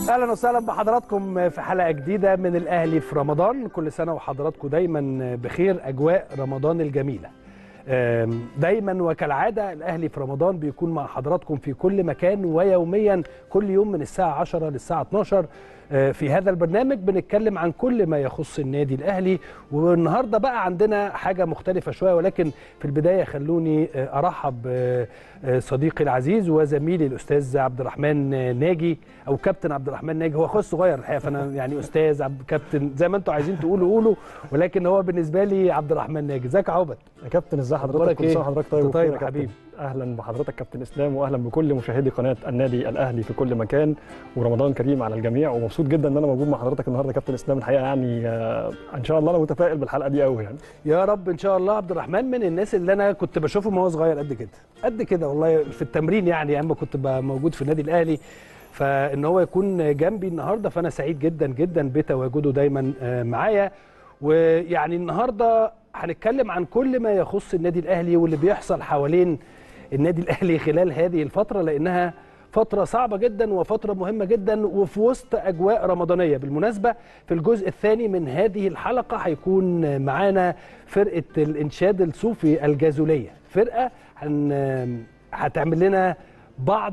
اهلا وسهلا بحضراتكم في حلقه جديده من الاهلي في رمضان. كل سنه وحضراتكم دايما بخير، اجواء رمضان الجميله. دايما وكالعاده الاهلي في رمضان بيكون مع حضراتكم في كل مكان ويوميا، كل يوم من الساعه 10 للساعه 12. في هذا البرنامج بنتكلم عن كل ما يخص النادي الاهلي، والنهارده بقى عندنا حاجه مختلفه شويه، ولكن في البدايه خلوني ارحب بصديقي العزيز وزميلي الاستاذ عبد الرحمن ناجي، او كابتن عبد الرحمن ناجي. هو اخويا الصغير الحقيقه، فانا يعني استاذ كابتن زي ما انتم عايزين تقولوا قولوا، ولكن هو بالنسبه لي عبد الرحمن ناجي. ازيك يا عبد؟ يا كابتن ازي حضرتك؟ كل سنه وحضرتك طيب. طيب يا حبيبي. اهلا بحضرتك كابتن اسلام، واهلا بكل مشاهدي قناه النادي الاهلي في كل مكان، ورمضان كريم على الجميع. ومبسوط جدا ان انا موجود مع حضرتك النهارده كابتن اسلام. الحقيقه يعني ان شاء الله انا متفائل بالحلقه دي قوي يعني. يا رب ان شاء الله. عبد الرحمن من الناس اللي انا كنت بشوفه وهو صغير قد كده قد كده والله، في التمرين يعني اما كنت موجود في النادي الاهلي، فان هو يكون جنبي النهارده فانا سعيد جدا جدا بتواجده دايما معايا. ويعني النهارده هنتكلم عن كل ما يخص النادي الاهلي واللي بيحصل حوالين النادي الاهلي خلال هذه الفتره، لانها فترة صعبة جدا وفترة مهمة جدا، وفي وسط أجواء رمضانية. بالمناسبة في الجزء الثاني من هذه الحلقة هيكون معانا فرقة الإنشاد الصوفي الجازولية، فرقة هتعمل لنا بعض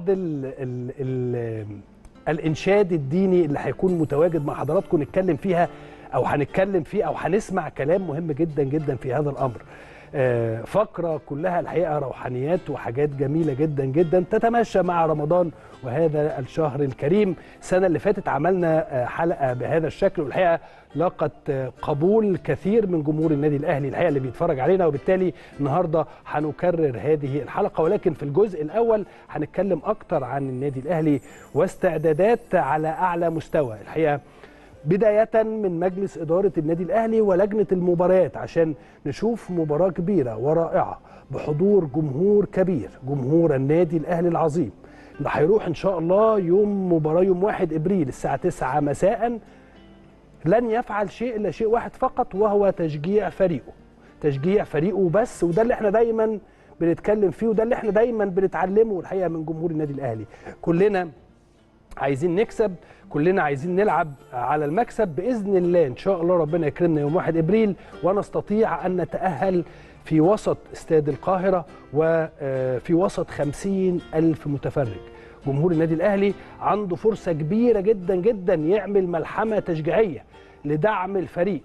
الإنشاد الديني اللي هيكون متواجد مع حضراتكم، نتكلم فيها أو هنتكلم فيه أو هنسمع كلام مهم جدا جدا في هذا الأمر. فقرة كلها الحقيقة روحانيات وحاجات جميلة جدا جدا تتماشى مع رمضان وهذا الشهر الكريم. السنة اللي فاتت عملنا حلقة بهذا الشكل، والحقيقة لاقت قبول كثير من جمهور النادي الأهلي الحقيقة اللي بيتفرج علينا، وبالتالي النهاردة هنكرر هذه الحلقة. ولكن في الجزء الأول هنتكلم أكتر عن النادي الأهلي واستعدادات على أعلى مستوى الحقيقة، بداية من مجلس إدارة النادي الأهلي ولجنة المباريات، عشان نشوف مباراة كبيرة ورائعة بحضور جمهور كبير، جمهور النادي الأهلي العظيم، اللي هيروح إن شاء الله يوم مباراة يوم 1 إبريل الساعة 9 مساء. لن يفعل شيء إلا شيء واحد فقط، وهو تشجيع فريقه، تشجيع فريقه بس. وده اللي احنا دايما بنتكلم فيه، وده اللي احنا دايما بنتعلمه الحقيقة من جمهور النادي الأهلي. كلنا عايزين نكسب، كلنا عايزين نلعب على المكسب بإذن الله. إن شاء الله ربنا يكرمنا يوم 1 إبريل ونستطيع أن نتأهل في وسط استاد القاهرة وفي وسط 50,000 متفرج. جمهور النادي الأهلي عنده فرصة كبيرة جدا جدا يعمل ملحمة تشجيعية لدعم الفريق.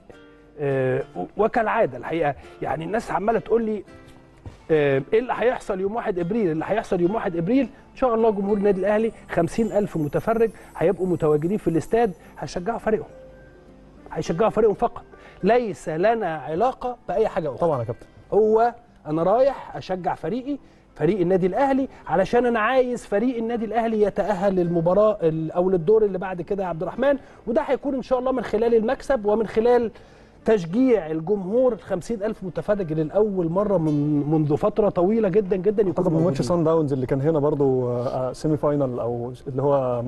وكالعادة الحقيقة يعني الناس عمالة تقول لي ايه اللي هيحصل يوم 1 ابريل؟ اللي هيحصل يوم 1 ابريل ان شاء الله جمهور النادي الاهلي 50,000 متفرج هيبقوا متواجدين في الاستاد، هيشجعوا فريقهم، هيشجعوا فريقهم فقط، ليس لنا علاقه باي حاجه اخرى. طبعا يا كابتن، هو انا رايح اشجع فريقي، فريق النادي الاهلي، علشان انا عايز فريق النادي الاهلي يتاهل للمباراه او للدور اللي بعد كده يا عبد الرحمن. وده هيكون ان شاء الله من خلال المكسب ومن خلال تشجيع الجمهور 50,000 متفرج للأول مرة منذ فترة طويلة جدا جدا. يكون من ماتش سان داونز اللي كان هنا برضو سيمي فاينال، او اللي هو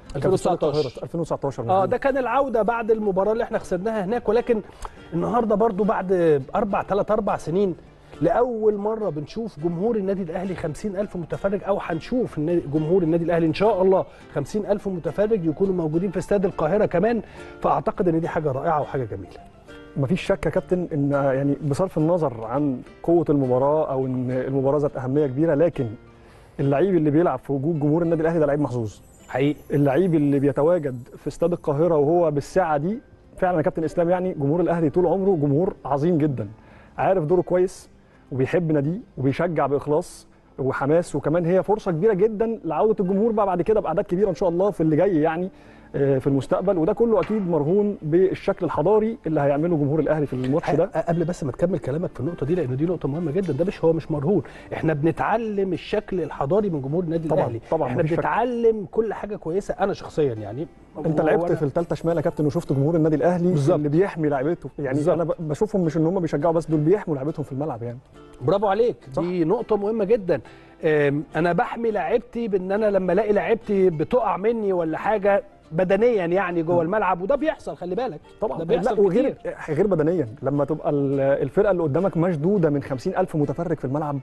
2019 ده كان العودة بعد المباراة اللي احنا خسرناها هناك. ولكن النهاردة برضو بعد 3-4 سنين لأول مرة بنشوف جمهور النادي الأهلي 50,000 متفرج، أو هنشوف جمهور النادي الأهلي إن شاء الله 50,000 متفرج يكونوا موجودين في استاد القاهرة كمان. فأعتقد إن دي حاجة رائعة وحاجة جميلة. مفيش شك يا كابتن ان يعني بصرف النظر عن قوه المباراه او ان المباراه ذات اهميه كبيره، لكن اللعيب اللي بيلعب في وجود جمهور النادي الاهلي ده لعيب محظوظ حقيقي. اللعيب اللي بيتواجد في استاد القاهره وهو بالساعه دي فعلا يا كابتن اسلام، يعني جمهور الاهلي طول عمره جمهور عظيم جدا، عارف دوره كويس وبيحب ناديه وبيشجع باخلاص وحماس. وكمان هي فرصه كبيره جدا لعوده الجمهور بقى بعد كده باعداد كبيره ان شاء الله في اللي جاي يعني في المستقبل، وده كله اكيد مرهون بالشكل الحضاري اللي هيعمله جمهور الاهلي في الماتش ده. قبل بس ما تكمل كلامك في النقطه دي، لان دي نقطه مهمه جدا، ده مش مرهون، احنا بنتعلم الشكل الحضاري من جمهور النادي الاهلي. طبعا احنا بنتعلم كل حاجه كويسه. انا شخصيا يعني انت لعبت في الثالثه شمال يا كابتن وشفت جمهور النادي الاهلي بالزبط. اللي بيحمي لعيبته يعني بالزبط. انا بشوفهم مش ان هم بيشجعوا بس، دول بيحموا لعيبتهم في الملعب يعني. برافو عليك، دي نقطه مهمه جدا. انا بحمي لعيبتي بان انا لما الاقي لعيبتي بتقع مني ولا حاجه بدنيا يعني جوه الملعب، وده بيحصل خلي بالك طبعا. ده بيحصل وغير غير بدنيا، لما تبقى الفرقه اللي قدامك مشدوده من 50,000 متفرج في الملعب،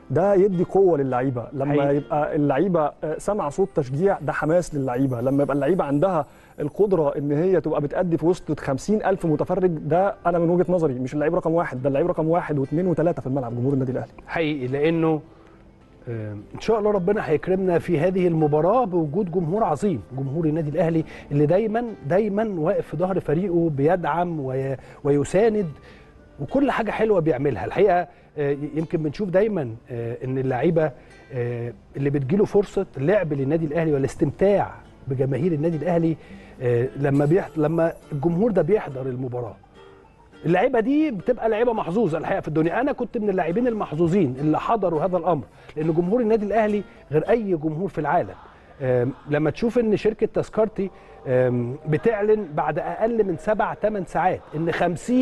ده يدي قوه للعيبه. لما حقيقي. يبقى اللعيبه سمع صوت تشجيع ده حماس للعيبه. لما يبقى اللعيبه عندها القدره ان هي تبقى بتأدي في وسط 50,000 متفرج، ده انا من وجهه نظري مش اللعيب رقم واحد، ده اللعيب رقم واحد واثنين وثلاثه في الملعب جمهور النادي الاهلي. حقيقي، لانه ان شاء الله ربنا هيكرمنا في هذه المباراه بوجود جمهور عظيم، جمهور النادي الاهلي اللي دايما واقف في ظهر فريقه، بيدعم ويساند، وكل حاجه حلوه بيعملها. الحقيقه يمكن بنشوف دايما ان اللعيبه اللي بتجيله فرصه اللعب للنادي الاهلي والاستمتاع بجماهير النادي الاهلي لما الجمهور ده بيحضر المباراه، اللعيبه دي بتبقى لعيبه محظوظه. الحقيقه في الدنيا انا كنت من اللاعبين المحظوظين اللي حضروا هذا الامر، لان جمهور النادي الاهلي غير اي جمهور في العالم. لما تشوف ان شركه تذكرتي بتعلن بعد اقل من 7-8 ساعات ان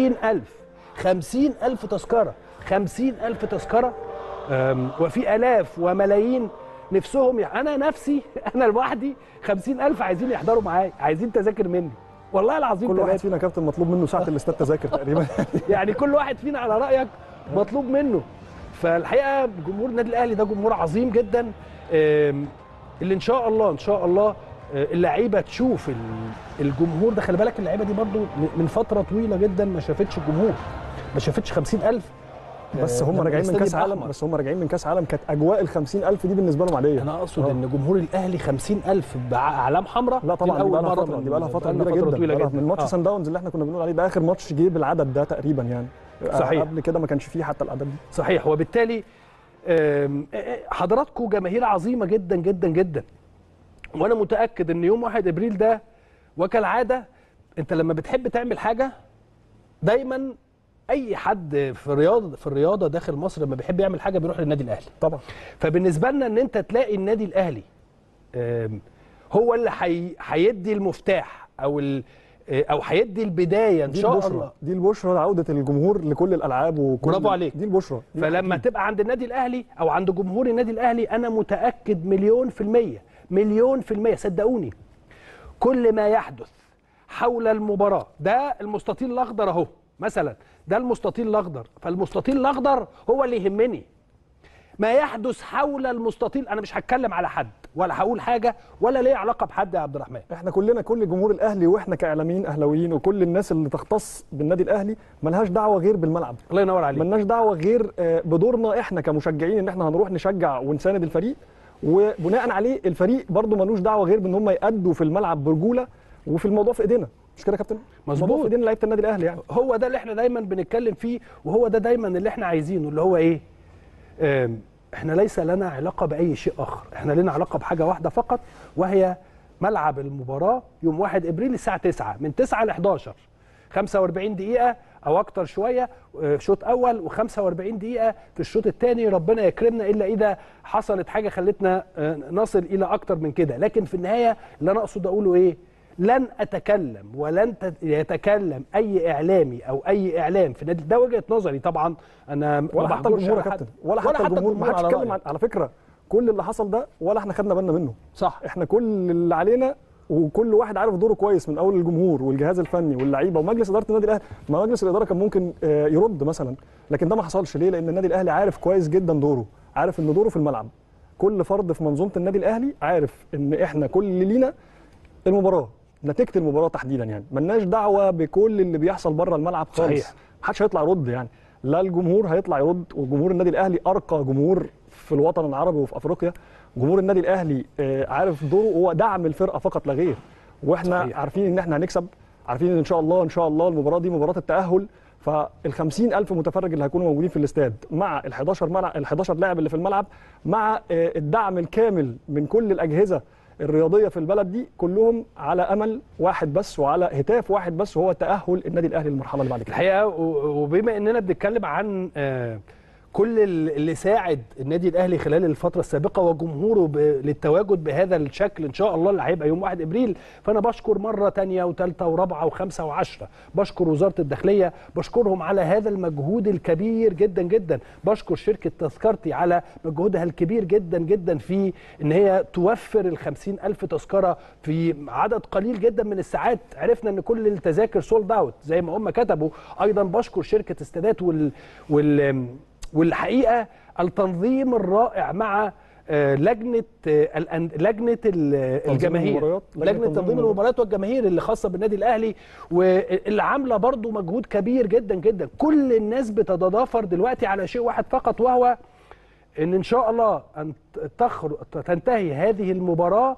50,000 تذكره، 50,000 تذكره، وفي الاف وملايين نفسهم. انا نفسي انا لوحدي 50,000 عايزين يحضروا معايا، عايزين تذاكر مني، والله العظيم. كل واحد فينا يا كابتن مطلوب منه ساعه الاستاد تذاكر تقريبا. يعني كل واحد فينا على رايك مطلوب منه. فالحقيقه جمهور النادي الاهلي ده جمهور عظيم جدا، اللي ان شاء الله اللعيبه تشوف الجمهور ده. خلي بالك اللعيبه دي برضو من فتره طويله جدا ما شافتش الجمهور، ما شافتش 50,000. بس هم راجعين من كاس عالم، كانت اجواء ال 50,000 دي بالنسبه لهم عاديه. انا اقصد ان جمهور الاهلي 50,000 باعلام حمراء. لا طبعا دي بقى لها فتره كبيره جدا، من ماتش سان داونز اللي احنا كنا بنقول عليه، ده اخر ماتش جه بالعدد ده تقريبا يعني. صحيح. قبل كده ما كانش فيه حتى العدد ده. صحيح. وبالتالي حضراتكم جماهير عظيمه جدا جدا جدا، وانا متاكد ان يوم 1 ابريل ده وكالعاده انت لما بتحب تعمل حاجه دايما اي حد في الرياضه داخل مصر لما بيحب يعمل حاجه بيروح للنادي الاهلي طبعا. فبالنسبه لنا ان انت تلاقي النادي الاهلي هو اللي هيدي المفتاح او هيدي البدايه ان شاء الله. دي البشرى عوده الجمهور لكل الالعاب وكل. برافو عليك. دي البشرى. فلما تبقى عند النادي الاهلي او عند جمهور النادي الاهلي انا متاكد مليون في المية صدقوني كل ما يحدث حول المباراه. ده المستطيل الاخضر اهو مثلا، ده المستطيل الاخضر، فالمستطيل الاخضر هو اللي يهمني. ما يحدث حول المستطيل، انا مش هتكلم على حد ولا هقول حاجه ولا ليه علاقه بحد يا عبد الرحمن. احنا كلنا كل جمهور الاهلي واحنا كاعلاميين اهلاويين وكل الناس اللي تختص بالنادي الاهلي ملهاش دعوه غير بالملعب. الله ينور عليك. ملناش دعوه غير بدورنا احنا كمشجعين ان احنا هنروح نشجع ونساند الفريق، وبناء عليه الفريق برضو ملوش دعوه غير بان هم يأدوا في الملعب برجوله، وفي الموضوع في ايدينا. مش كده يا كابتن؟ مظبوط. الموضوع في ايدينا لعيبه النادي الاهلي يعني. هو ده اللي احنا دايما بنتكلم فيه، وهو ده دايما اللي احنا عايزينه، اللي هو ايه؟ احنا ليس لنا علاقه باي شيء اخر، احنا لنا علاقه بحاجه واحده فقط، وهي ملعب المباراه يوم 1 ابريل الساعه 9 من 9 ل 11 45 دقيقه او اكتر شويه شوط اول و45 دقيقه في الشوط الثاني. ربنا يكرمنا الا اذا حصلت حاجه خلتنا نصل الى اكتر من كده. لكن في النهايه اللي انا اقصد اقوله ايه؟ لن اتكلم ولن يتكلم اي اعلامي او اي اعلام في النادي ده، وجهه نظري طبعا. انا ولا حتى الجمهور يا كابتن، ولا حتى الجمهور ما حدش يتكلم على فكره. كل اللي حصل ده ولا احنا خدنا بالنا منه. صح. احنا كل اللي علينا وكل واحد عارف دوره كويس، من اول الجمهور والجهاز الفني واللعيبه ومجلس اداره النادي الاهلي. ما مجلس الاداره كان ممكن يرد مثلا، لكن ده ما حصلش. ليه؟ لان النادي الاهلي عارف كويس جدا دوره، عارف ان دوره في الملعب. كل فرد في منظومه النادي الاهلي عارف ان احنا كل اللي لينا المباراه، نتيجه المباراه تحديدا يعني. ملناش دعوه بكل اللي بيحصل بره الملعب خالص. صحيح. محدش هيطلع يرد يعني، لا الجمهور هيطلع يرد. وجمهور النادي الاهلي ارقى جمهور في الوطن العربي وفي افريقيا. جمهور النادي الاهلي عارف دوره، هو دعم الفرقه فقط لا غير. واحنا صحيح. عارفين ان احنا هنكسب، عارفين ان شاء الله المباراه دي مباراه التاهل. فال 50,000 متفرج اللي هيكونوا موجودين في الاستاد مع ال 11 لاعب اللي في الملعب، مع الدعم الكامل من كل الاجهزه الرياضيه في البلد دي، كلهم على امل واحد بس وعلى هتاف واحد بس، وهو تاهل النادي الاهلي للمرحله اللي بعد كده. الحقيقه وبما اننا بنتكلم عن كل اللي ساعد النادي الاهلي خلال الفتره السابقه وجمهوره للتواجد بهذا الشكل ان شاء الله اللي هيبقى يوم 1 ابريل، فانا بشكر مره ثانيه وثالثه ورابعه وخمسه وعشره. بشكر وزاره الداخليه، بشكرهم على هذا المجهود الكبير جدا جدا. بشكر شركه تذكرتي على مجهودها الكبير جدا جدا في ان هي توفر 50,000 تذكره في عدد قليل جدا من الساعات. عرفنا ان كل التذاكر سولد اوت زي ما هم كتبوا. ايضا بشكر شركه استادات والحقيقه التنظيم الرائع مع لجنه الجماهير، لجنه تنظيم المباريات والجماهير اللي خاصه بالنادي الاهلي، واللي عامله برضو مجهود كبير جدا جدا. كل الناس بتتضافر دلوقتي على شيء واحد فقط، وهو ان شاء الله ان تنتهي هذه المباراه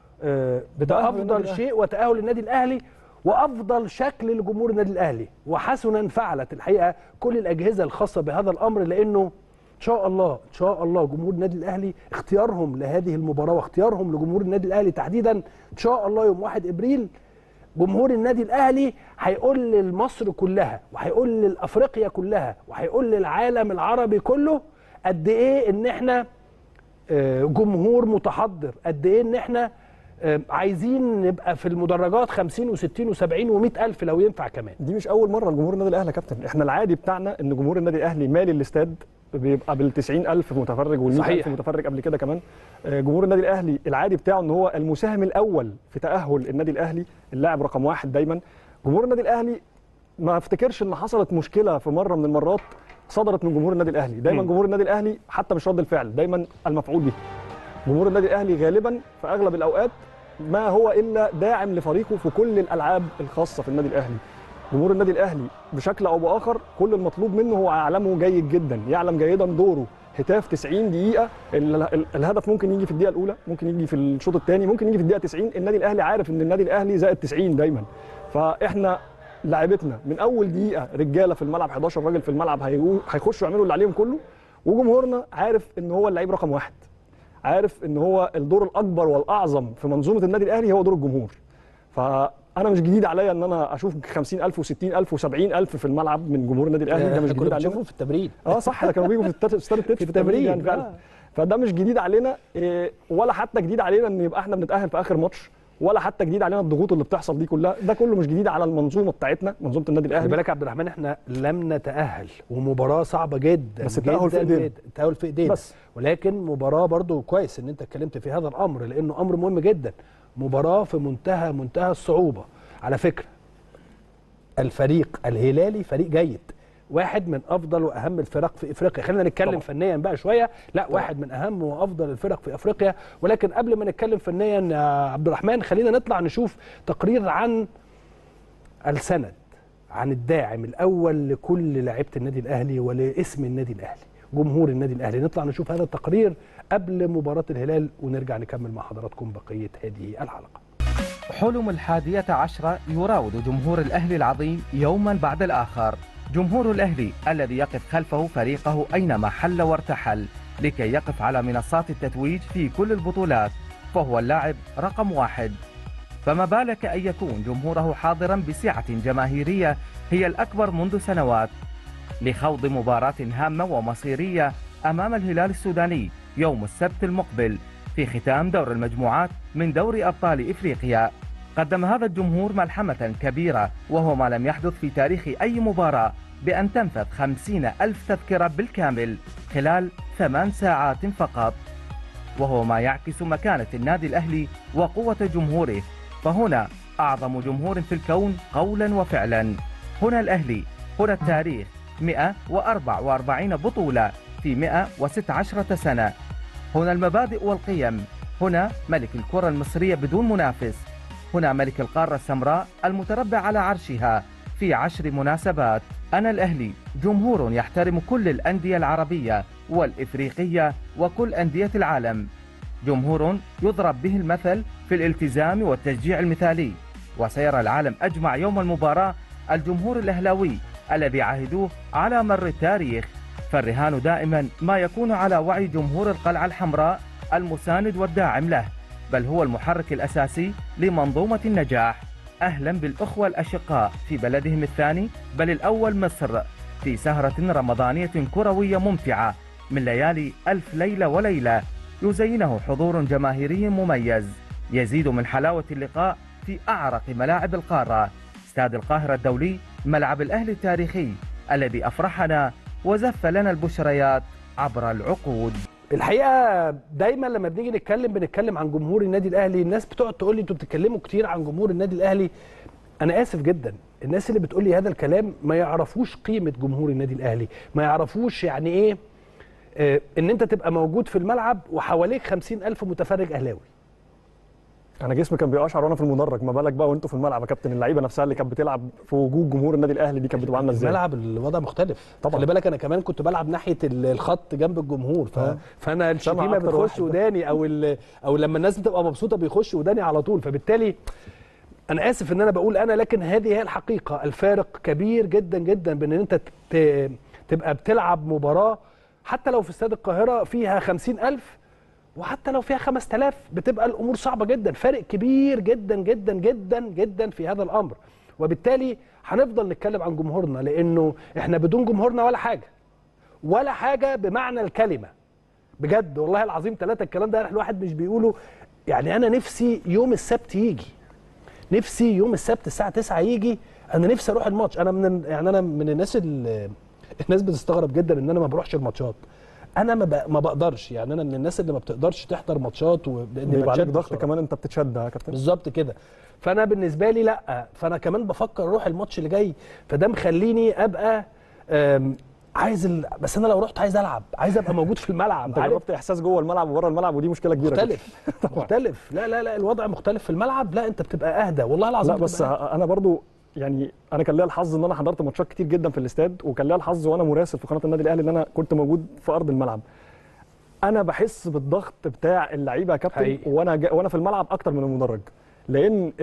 بافضل شيء وتاهل النادي الاهلي وافضل شكل لجمهور النادي الاهلي. وحسنا فعلت الحقيقه كل الاجهزه الخاصه بهذا الامر، لانه ان شاء الله جمهور النادي الاهلي اختيارهم لهذه المباراه واختيارهم لجمهور النادي الاهلي تحديدا ان شاء الله يوم 1 ابريل، جمهور النادي الاهلي هيقول لمصر كلها وهيقول لافريقيا كلها وهيقول للعالم العربي كله قد ايه ان احنا جمهور متحضر، قد ايه ان احنا عايزين نبقى في المدرجات 50 و60 و70 و100 ألف لو ينفع كمان. دي مش أول مرة لجمهور النادي الأهلي يا كابتن، احنا العادي بتاعنا إن جمهور النادي الأهلي مالي الاستاد بيبقى بال90,000 متفرج وال100,000 متفرج قبل كده كمان. جمهور النادي الأهلي العادي بتاعه إن هو المساهم الأول في تأهل النادي الأهلي، اللاعب رقم 1 دايما. جمهور النادي الأهلي ما افتكرش إن حصلت مشكلة في مرة من المرات صدرت من جمهور النادي الأهلي. دايما جمهور النادي الأهلي حتى مش رد الفعل، دايما المفعول به. جمهور النادي الأهلي غالبا في أغلب الأوقات ما هو إلا داعم لفريقه في كل الألعاب الخاصة في النادي الأهلي. جمهور النادي الأهلي بشكل أو بآخر كل المطلوب منه هو يعلمه جيد جدا، يعلم جيدا دوره. هتاف 90 دقيقة، الهدف ممكن يجي في الدقيقة الأولى، ممكن يجي في الشوط الثاني، ممكن يجي في الدقيقة 90. النادي الأهلي عارف إن النادي الأهلي زائد 90 دايما. فإحنا لاعبتنا من أول دقيقة رجالة في الملعب، 11 راجل في الملعب هيخشوا يعملوا اللي عليهم كله. وجمهورنا عارف إن هو اللعيب رقم 1، عارف ان هو الدور الاكبر والاعظم في منظومه النادي الاهلي هو دور الجمهور. فانا مش جديد عليا ان انا اشوف 50,000 و60,000 و70,000 في الملعب من جمهور النادي الاهلي. ده مش جديد علينا. بنشوفهم في التمرين. صح، ده كانوا بيجوا في استاد التتش في التمرين يعني فعلا. فده مش جديد علينا، ولا حتى جديد علينا ان يبقى احنا بنتاهل في اخر ماتش، ولا حتى جديد علينا الضغوط اللي بتحصل دي كلها. ده كله مش جديد على المنظومه بتاعتنا، منظومه النادي الاهلي. خلي بالك يا عبد الرحمن، احنا لم نتاهل ومباراه صعبه جدا، بس التاهل في ايدينا، التاهل في ايدينا بس. ولكن مباراه برضو كويس ان انت اتكلمت في هذا الامر، لانه امر مهم جدا. مباراه في منتهى الصعوبه. على فكره الفريق الهلالي فريق جيد، واحد من افضل واهم الفرق في افريقيا. خلينا نتكلم طبعا فنيا بقى شويه. لا طبعا واحد من اهم وافضل الفرق في افريقيا. ولكن قبل ما نتكلم فنيا يا عبد الرحمن، خلينا نطلع نشوف تقرير عن السند، عن الداعم الاول لكل لاعيبه النادي الاهلي ولاسم النادي الاهلي، جمهور النادي الاهلي. نطلع نشوف هذا التقرير قبل مباراه الهلال ونرجع نكمل مع حضراتكم بقيه هذه الحلقه. حلم 11 يراود جمهور الأهلي العظيم يوما بعد الآخر. جمهور الأهلي الذي يقف خلفه فريقه أينما حل وارتحل لكي يقف على منصات التتويج في كل البطولات، فهو اللاعب رقم 1. فما بالك أن يكون جمهوره حاضرا بسعة جماهيرية هي الأكبر منذ سنوات لخوض مباراة هامة ومصيرية أمام الهلال السوداني يوم السبت المقبل في ختام دور المجموعات من دوري أبطال إفريقيا. قدم هذا الجمهور ملحمة كبيرة، وهو ما لم يحدث في تاريخ أي مباراة، بأن تنفذ 50,000 تذكرة بالكامل خلال 8 ساعات فقط، وهو ما يعكس مكانة النادي الأهلي وقوة جمهوره. فهنا أعظم جمهور في الكون قولا وفعلا. هنا الأهلي، هنا التاريخ، 144 بطولة في 116 سنة. هنا المبادئ والقيم. هنا ملك الكرة المصرية بدون منافس. هنا ملك القارة السمراء المتربع على عرشها في 10 مناسبات. أنا الأهلي، جمهور يحترم كل الأندية العربية والإفريقية وكل أندية العالم، جمهور يضرب به المثل في الالتزام والتشجيع المثالي. وسيرى العالم أجمع يوم المباراة الجمهور الأهلاوي الذي عهدوه على مر التاريخ. فالرهان دائما ما يكون على وعي جمهور القلعة الحمراء المساند والداعم له، بل هو المحرك الأساسي لمنظومة النجاح. أهلا بالأخوة الأشقاء في بلدهم الثاني بل الأول مصر، في سهرة رمضانية كروية ممتعة من ليالي ألف ليلة وليلة يزينه حضور جماهيري مميز يزيد من حلاوة اللقاء في أعرق ملاعب القارة. استاد القاهرة الدولي، ملعب الأهلي التاريخي الذي أفرحنا وزف لنا البشريات عبر العقود. الحقيقه دايما لما بنيجي بنتكلم عن جمهور النادي الاهلي، الناس بتقعد تقول لي انتوا بتتكلموا كتير عن جمهور النادي الاهلي. انا اسف جدا، الناس اللي بتقول لي هذا الكلام ما يعرفوش قيمه جمهور النادي الاهلي، ما يعرفوش يعني ايه ان انت تبقى موجود في الملعب وحواليك 50,000 متفرج اهلاوي. انا جسمي كان بيقشعر وانا في المدرج، ما بالك بقى وانتوا في الملعب يا كابتن. اللعيبه نفسها اللي كانت بتلعب في وجود جمهور النادي الاهلي دي كانت بتبقى عامله ازاي؟ الملعب الوضع مختلف طبعا. خلي بالك انا كمان كنت بلعب ناحيه الخط جنب الجمهور فانا الشتيمه بتخش وداني او لما الناس بتبقى مبسوطه بيخش وداني على طول. فبالتالي انا اسف ان انا بقول انا، لكن هذه هي الحقيقه. الفارق كبير جدا جدا بين ان انت تبقى بتلعب مباراه حتى لو في استاد القاهره فيها 50,000 وحتى لو فيها 5000 بتبقى الامور صعبه جدا. فارق كبير جدا جدا جدا جدا في هذا الامر. وبالتالي هنفضل نتكلم عن جمهورنا، لانه احنا بدون جمهورنا ولا حاجه بمعنى الكلمه. بجد والله العظيم ثلاثه الكلام ده الواحد مش بيقوله. يعني انا نفسي يوم السبت يجي، نفسي يوم السبت الساعه 9 يجي. انا نفسي اروح الماتش. انا من الناس الناس بتستغرب جدا ان انا ما بروحش الماتشات. انا ما بقدرش، يعني انا من الناس اللي ما بتقدرش تحضر ماتشات لان بيبقى عليك ضغط كمان، انت بتتشد يا كابتن. بالظبط كده. فانا بالنسبه لي لا، فانا كمان بفكر اروح الماتش اللي جاي. فده مخليني ابقى عايز بس انا لو رحت عايز العب، عايز ابقى موجود في الملعب. انت جربت احساس جوه الملعب وبره الملعب، ودي مشكله كبيره. مختلف. لا الوضع مختلف في الملعب. لا انت بتبقى اهدى والله العظيم. لا بس انا برضو يعني انا كان ليا الحظ ان انا حضرت ماتشات كتير جدا في الاستاد، وكان ليا الحظ وانا مراسل في قناه النادي الاهلي ان انا كنت موجود في ارض الملعب. انا بحس بالضغط بتاع اللعيبه يا كابتن وانا في الملعب اكتر من المدرج، لان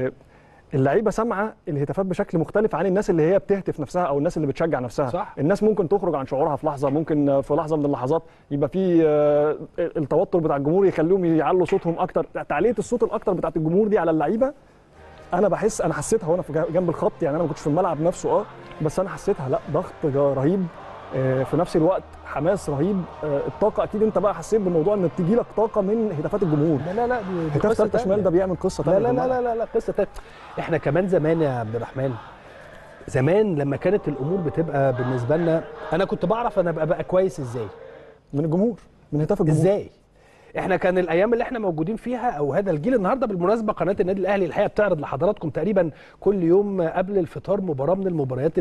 اللعيبه سامعه الهتافات بشكل مختلف عن الناس اللي هي بتهتف نفسها او الناس اللي بتشجع نفسها. صح. الناس ممكن تخرج عن شعورها في لحظه، ممكن في لحظه من اللحظات يبقى في التوتر بتاع الجمهور يخليهم يعلوا صوتهم اكتر. تعليه الصوت الاكتر بتاعت الجمهور دي على اللعيبه انا حسيتها وانا في جنب الخط. يعني انا ما كنتش في الملعب نفسه بس انا حسيتها. لا ضغط رهيب، في نفس الوقت حماس رهيب. الطاقه اكيد انت بقى حسيت بالموضوع ان بتجي لك طاقه من هتافات الجمهور. لا هتاف ثالثه شمال ده بيعمل قصه ثانيه. لا قصه ثانيه. احنا كمان زمان يا عبد الرحمن، زمان لما كانت الامور بتبقى بالنسبه لنا، انا كنت بعرف انا بقى كويس ازاي من الجمهور، من هتاف الجمهور. ازاي احنا كان الايام اللي احنا موجودين فيها او هذا الجيل. النهارده بالمناسبه قناه النادي الاهلي الحقيقه بتعرض لحضراتكم تقريبا كل يوم قبل الفطار مباراه من المباريات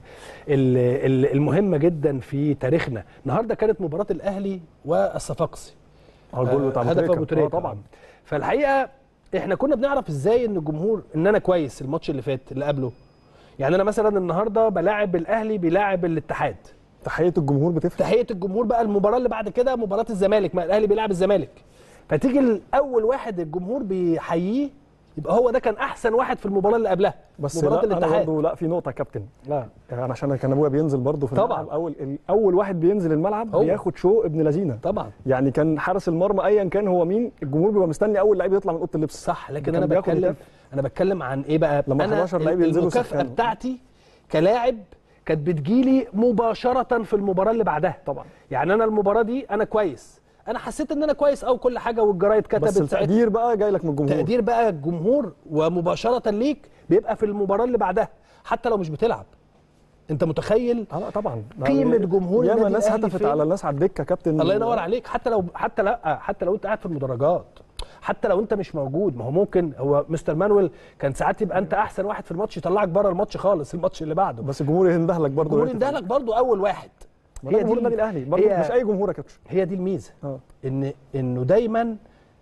المهمه جدا في تاريخنا. النهارده كانت مباراه الاهلي والصفاقسي، الجول بتاع هدف ابو تريكه طبعا. فالحقيقه احنا كنا بنعرف ازاي ان الجمهور ان انا كويس. الماتش اللي فات اللي قبله، يعني انا مثلا النهارده بلاعب الاهلي بيلاعب الاتحاد، تحيه الجمهور بتفرق. تحيه الجمهور. بقى المباراه اللي بعد كده مباراه الزمالك، ما الاهلي بيلعب الزمالك، فتيجي الاول واحد الجمهور بيحييه يبقى هو ده كان احسن واحد في المباراه اللي قبلها. بس مباراه الاتحاد. انا برضه لا، في نقطه يا كابتن. لا يعني عشان كان ابويا بينزل برضه في الملعب. طبعا اول واحد بينزل الملعب بياخد شو ابن لذينه طبعا. يعني كان حارس المرمى ايا كان هو مين، الجمهور بيبقى مستني اول لعيب يطلع من اوضه اللبس. صح. لكن انا بتكلم عن ايه بقى؟ لما 11 لعيب ينزلوا المكافاه بتاعتي كلاعب كانت بتجيلي مباشره في المباراه اللي بعدها. طبعا. يعني انا المباراه دي انا كويس، انا حسيت ان انا كويس او كل حاجه والجرايد كتبت، بس التقدير بقى جاي لك من الجمهور. تقدير بقى الجمهور ومباشره ليك بيبقى في المباراه اللي بعدها حتى لو مش بتلعب. انت متخيل؟ لا طبعا قيمه جمهور ياما ناس هتفت على الناس على الدكه كابتن. الله ينور عليك. حتى لو انت قاعد في المدرجات، حتى لو انت مش موجود. ما هو ممكن هو مستر مانويل كان ساعات يبقى انت احسن واحد في الماتش يطلعك بره الماتش خالص، الماتش اللي بعده، بس الجمهور ينده لك برضه. الجمهور ينده لك برضه اول واحد. هي جمهور النادي الاهلي برضه، مش اي جمهور يا كابتن. هي دي الميزه. انه دايما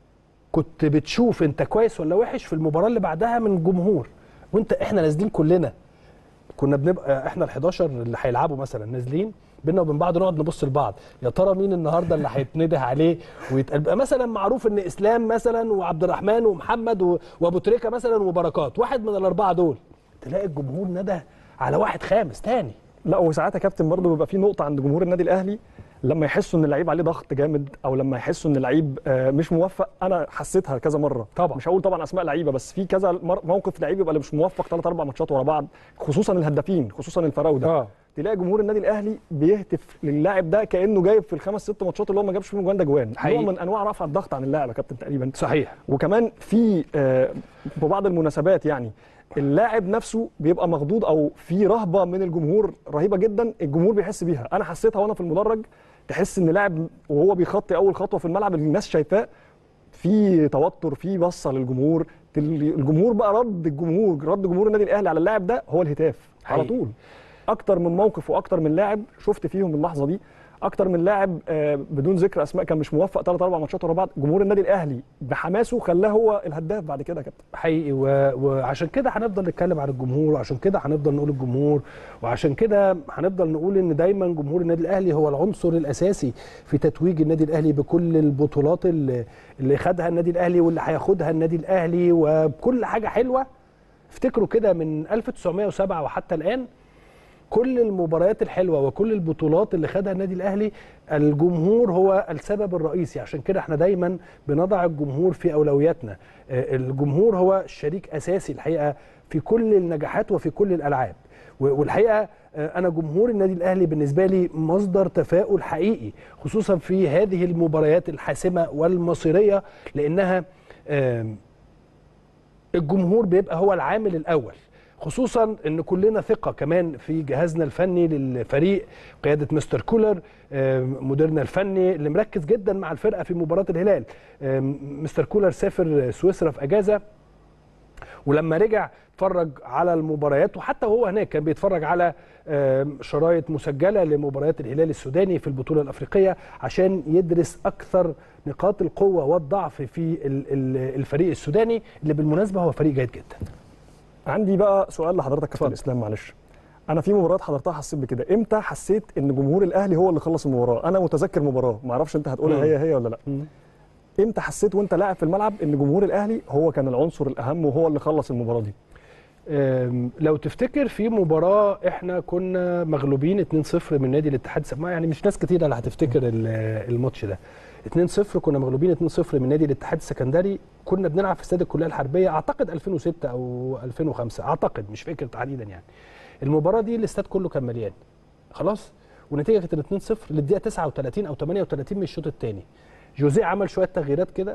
كنت بتشوف انت كويس ولا وحش في المباراه اللي بعدها من جمهور. احنا نازلين كلنا كنا بنبقى احنا ال11 اللي هيلعبوا مثلا نازلين بينا وبين بعض، نقعد نبص لبعض يا ترى مين النهارده اللي هيتنده عليه ويتقال. مثلا معروف ان اسلام مثلا وعبد الرحمن ومحمد وابو تريكه مثلا وبركات، واحد من الاربعه دول تلاقي الجمهور نده على واحد خامس تاني. لا وساعات يا كابتن برضه بيبقى في نقطه عند جمهور النادي الاهلي لما يحسوا ان اللعيب عليه ضغط جامد، او لما يحسوا ان اللعيب مش موفق. انا حسيتها كذا مره طبعا، مش هقول طبعا اسماء لعيبه، بس في كذا موقف لعيب يبقى مش موفق 3 4 ماتشات ورا بعض، خصوصا الهدافين، خصوصا الفراوده. تلاقي جمهور النادي الاهلي بيهتف للاعب ده كانه جايب في ال5 6 ماتشات اللي هو ما جابش فيهم جوان، ده جوان. نوع من انواع رفع الضغط عن اللاعب يا كابتن تقريبا. صحيح. وكمان في بعض المناسبات يعني اللاعب نفسه بيبقى مخضوض، او في رهبه من الجمهور رهيبه جدا، الجمهور بيحس بيها. انا حسيتها وانا في المدرج، تحس ان لاعب وهو بيخطي اول خطوه في الملعب الناس شايفاه في توتر، في بصه للجمهور. الجمهور بقى رد جمهور النادي الاهلي على اللاعب ده هو الهتاف على طول. اكتر من موقف واكتر من لاعب شفت فيهم اللحظه دي. اكتر من لاعب بدون ذكر اسماء كان مش موفق 3 4 ماتشات ورا بعض. جمهور النادي الاهلي بحماسه خلاه هو الهداف بعد كده يا كابتن. حقيقي. وعشان كده هنفضل نتكلم عن الجمهور، وعشان كده هنفضل نقول الجمهور، وعشان كده هنفضل نقول ان دايما جمهور النادي الاهلي هو العنصر الاساسي في تتويج النادي الاهلي بكل البطولات اللي خدها النادي الاهلي واللي هياخدها النادي الاهلي وبكل حاجه حلوه. افتكروا كده من 1907 وحتى الان كل المباريات الحلوه وكل البطولات اللي خدها النادي الاهلي الجمهور هو السبب الرئيسي. عشان كده احنا دايما بنضع الجمهور في اولوياتنا. الجمهور هو شريك اساسي الحقيقه في كل النجاحات وفي كل الالعاب. والحقيقه انا جمهور النادي الاهلي بالنسبه لي مصدر تفاؤل حقيقي، خصوصا في هذه المباريات الحاسمه والمصيريه، لانها الجمهور بيبقى هو العامل الاول، خصوصا ان كلنا ثقه كمان في جهازنا الفني للفريق قياده مستر كولر مديرنا الفني اللي مركز جدا مع الفرقه في مباراه الهلال. مستر كولر سافر سويسرا في اجازه، ولما رجع اتفرج على المباريات، وحتى وهو هناك كان بيتفرج على شرايط مسجله لمباريات الهلال السوداني في البطوله الافريقيه عشان يدرس اكثر نقاط القوه والضعف في الفريق السوداني اللي بالمناسبه هو فريق جيد جدا. عندي بقى سؤال لحضرتك كابتن اسلام، معلش. انا في مباريات حضرتها حسيت بكده، امتى حسيت ان جمهور الاهلي هو اللي خلص المباراه؟ انا متذكر مباراه، ما اعرفش انت هتقولها هي ولا لا. امتى حسيت وانت لاعب في الملعب ان جمهور الاهلي هو كان العنصر الاهم وهو اللي خلص المباراه دي؟ لو تفتكر في مباراه احنا كنا مغلوبين 2-0 من نادي الاتحاد، يعني مش ناس كتير اللي هتفتكر الماتش ده. 2-0 كنا مغلوبين 2-0 من نادي الاتحاد السكندري، كنا بنلعب في استاد الكليه الحربيه اعتقد 2006 او 2005 اعتقد، مش فاكر تحديدا يعني. المباراه دي الاستاد كله كان مليان خلاص، والنتيجه كانت 2-0 للدقيقه 39 او 38 من الشوط الثاني. جوزيه عمل شويه تغييرات كده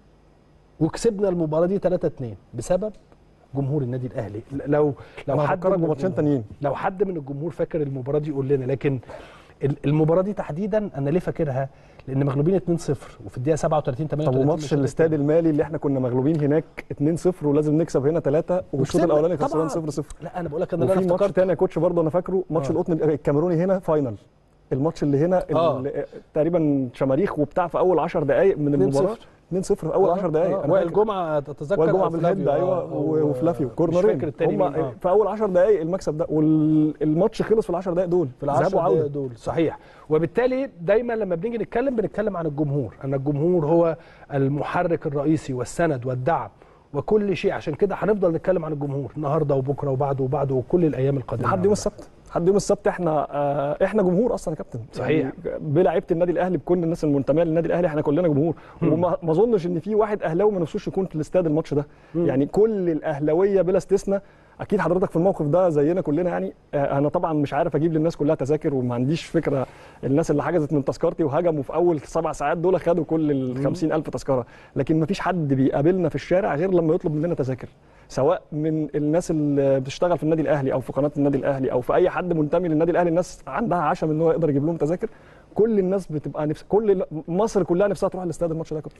وكسبنا المباراه دي 3-2 بسبب جمهور النادي الاهلي. لو حد من ماتشين تانيين، لو حد من الجمهور فاكر المباراه دي يقول لنا. لكن المباراه دي تحديدا انا ليه فاكرها؟ لان مغلوبين 2-0 وفي الدقيقه 37 38. طب وماتش الاستاد المالي اللي احنا كنا مغلوبين هناك 2-0 ولازم نكسب هنا 3 والشوط الاولاني خسران 0-0. لا انا بقول لك ان انا افتكرت ماتش تاني يا كوتش برضه انا فاكره، ماتش القطن الكاميروني هنا فاينل. الماتش اللي هنا اللي تقريبا شماريخ وبتاع في اول 10 دقائق من المباراه 2-0 في اول 10 دقائق. وائل جمعه تتذكر، وائل جمعه بالهيد ايوه وفلافيو كورنرين هم في اول 10 دقائق المكسب ده، والماتش خلص في ال 10 دقائق دول، في ال 10 دقائق دول صحيح. وبالتالي دايما لما بنيجي بنتكلم عن الجمهور، ان الجمهور هو المحرك الرئيسي والسند والدعم وكل شيء. عشان كده هنفضل نتكلم عن الجمهور النهارده وبكره وبعده وبعده وكل الايام القادمه لحد يوم السبت. لحد يوم السبت احنا جمهور اصلا يا كابتن. صحيح. يعني بلاعيبه النادي الاهلي بكل الناس المنتميه للنادي الاهلي احنا كلنا جمهور. وما اظنش ان في واحد اهلاوي ما نفسوش يكون في الاستاد الماتش ده. يعني كل الاهلاويه بلا استثناء. اكيد حضرتك في الموقف ده زينا كلنا يعني. انا طبعا مش عارف اجيب للناس كلها تذاكر وما عنديش فكره. الناس اللي حجزت من تذكرتي وهجموا في اول 7 ساعات دول خدوا كل ال 50,000 تذكره، لكن ما فيش حد بيقابلنا في الشارع غير لما يطلب مننا تذاكر، سواء من الناس اللي بتشتغل في النادي الاهلي او في قناه النادي الاهلي او في اي حد منتمي للنادي الاهلي. الناس عندها عشم ان هو يقدر يجيب لهم تذاكر. كل الناس بتبقى كل مصر كلها نفسها تروح الاستاد الماتش ده. كنت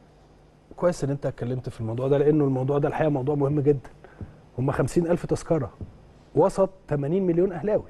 كويس ان انت اتكلمت في الموضوع ده، لانه الموضوع ده الحقيقه موضوع مهم جدا. هم 50,000 تذكره وسط 80 مليون اهلاوي.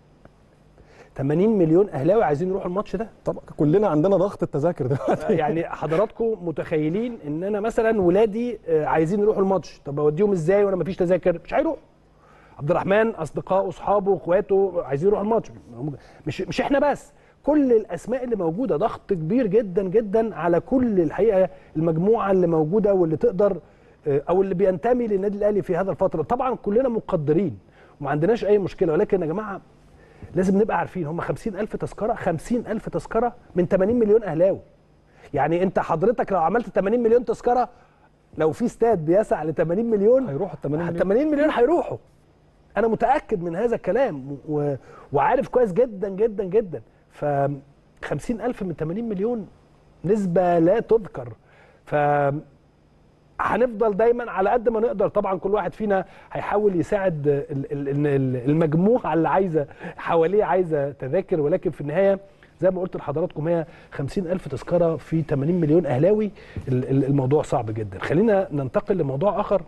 80 مليون اهلاوي عايزين يروحوا الماتش ده. طبعا كلنا عندنا ضغط التذاكر دلوقتي. يعني حضراتكم متخيلين ان انا مثلا ولادي عايزين يروحوا الماتش، طب اوديهم ازاي وانا مفيش تذاكر؟ مش هيروحوا. عبد الرحمن اصدقائه اصحابه اخواته عايزين يروحوا الماتش، مش احنا بس، كل الاسماء اللي موجوده. ضغط كبير جدا جدا على كل الحقيقه المجموعه اللي موجوده واللي تقدر او اللي بينتمي للنادي الاهلي في هذا الفتره. طبعا كلنا مقدرين وما عندناش اي مشكله، ولكن يا جماعه لازم نبقى عارفين هم 50,000 تذكره، 50,000 تذكره من 80 مليون اهلاوي. يعني انت حضرتك لو عملت 80 مليون تذكره، لو في استاد بيسع ل 80 مليون هيروحوا ال 80 مليون هيروحوا. انا متاكد من هذا الكلام وعارف كويس جدا جدا جدا. ف 50,000 من 80 مليون نسبه لا تذكر. ف هنفضل دايما على قد ما نقدر. طبعا كل واحد فينا هيحاول يساعد المجموعه اللي عايزه حواليه عايزه تذاكر، ولكن في النهايه زي ما قلت لحضراتكم هي 50,000 تذكره في 80 مليون اهلاوي. الموضوع صعب جدا. خلينا ننتقل لموضوع اخر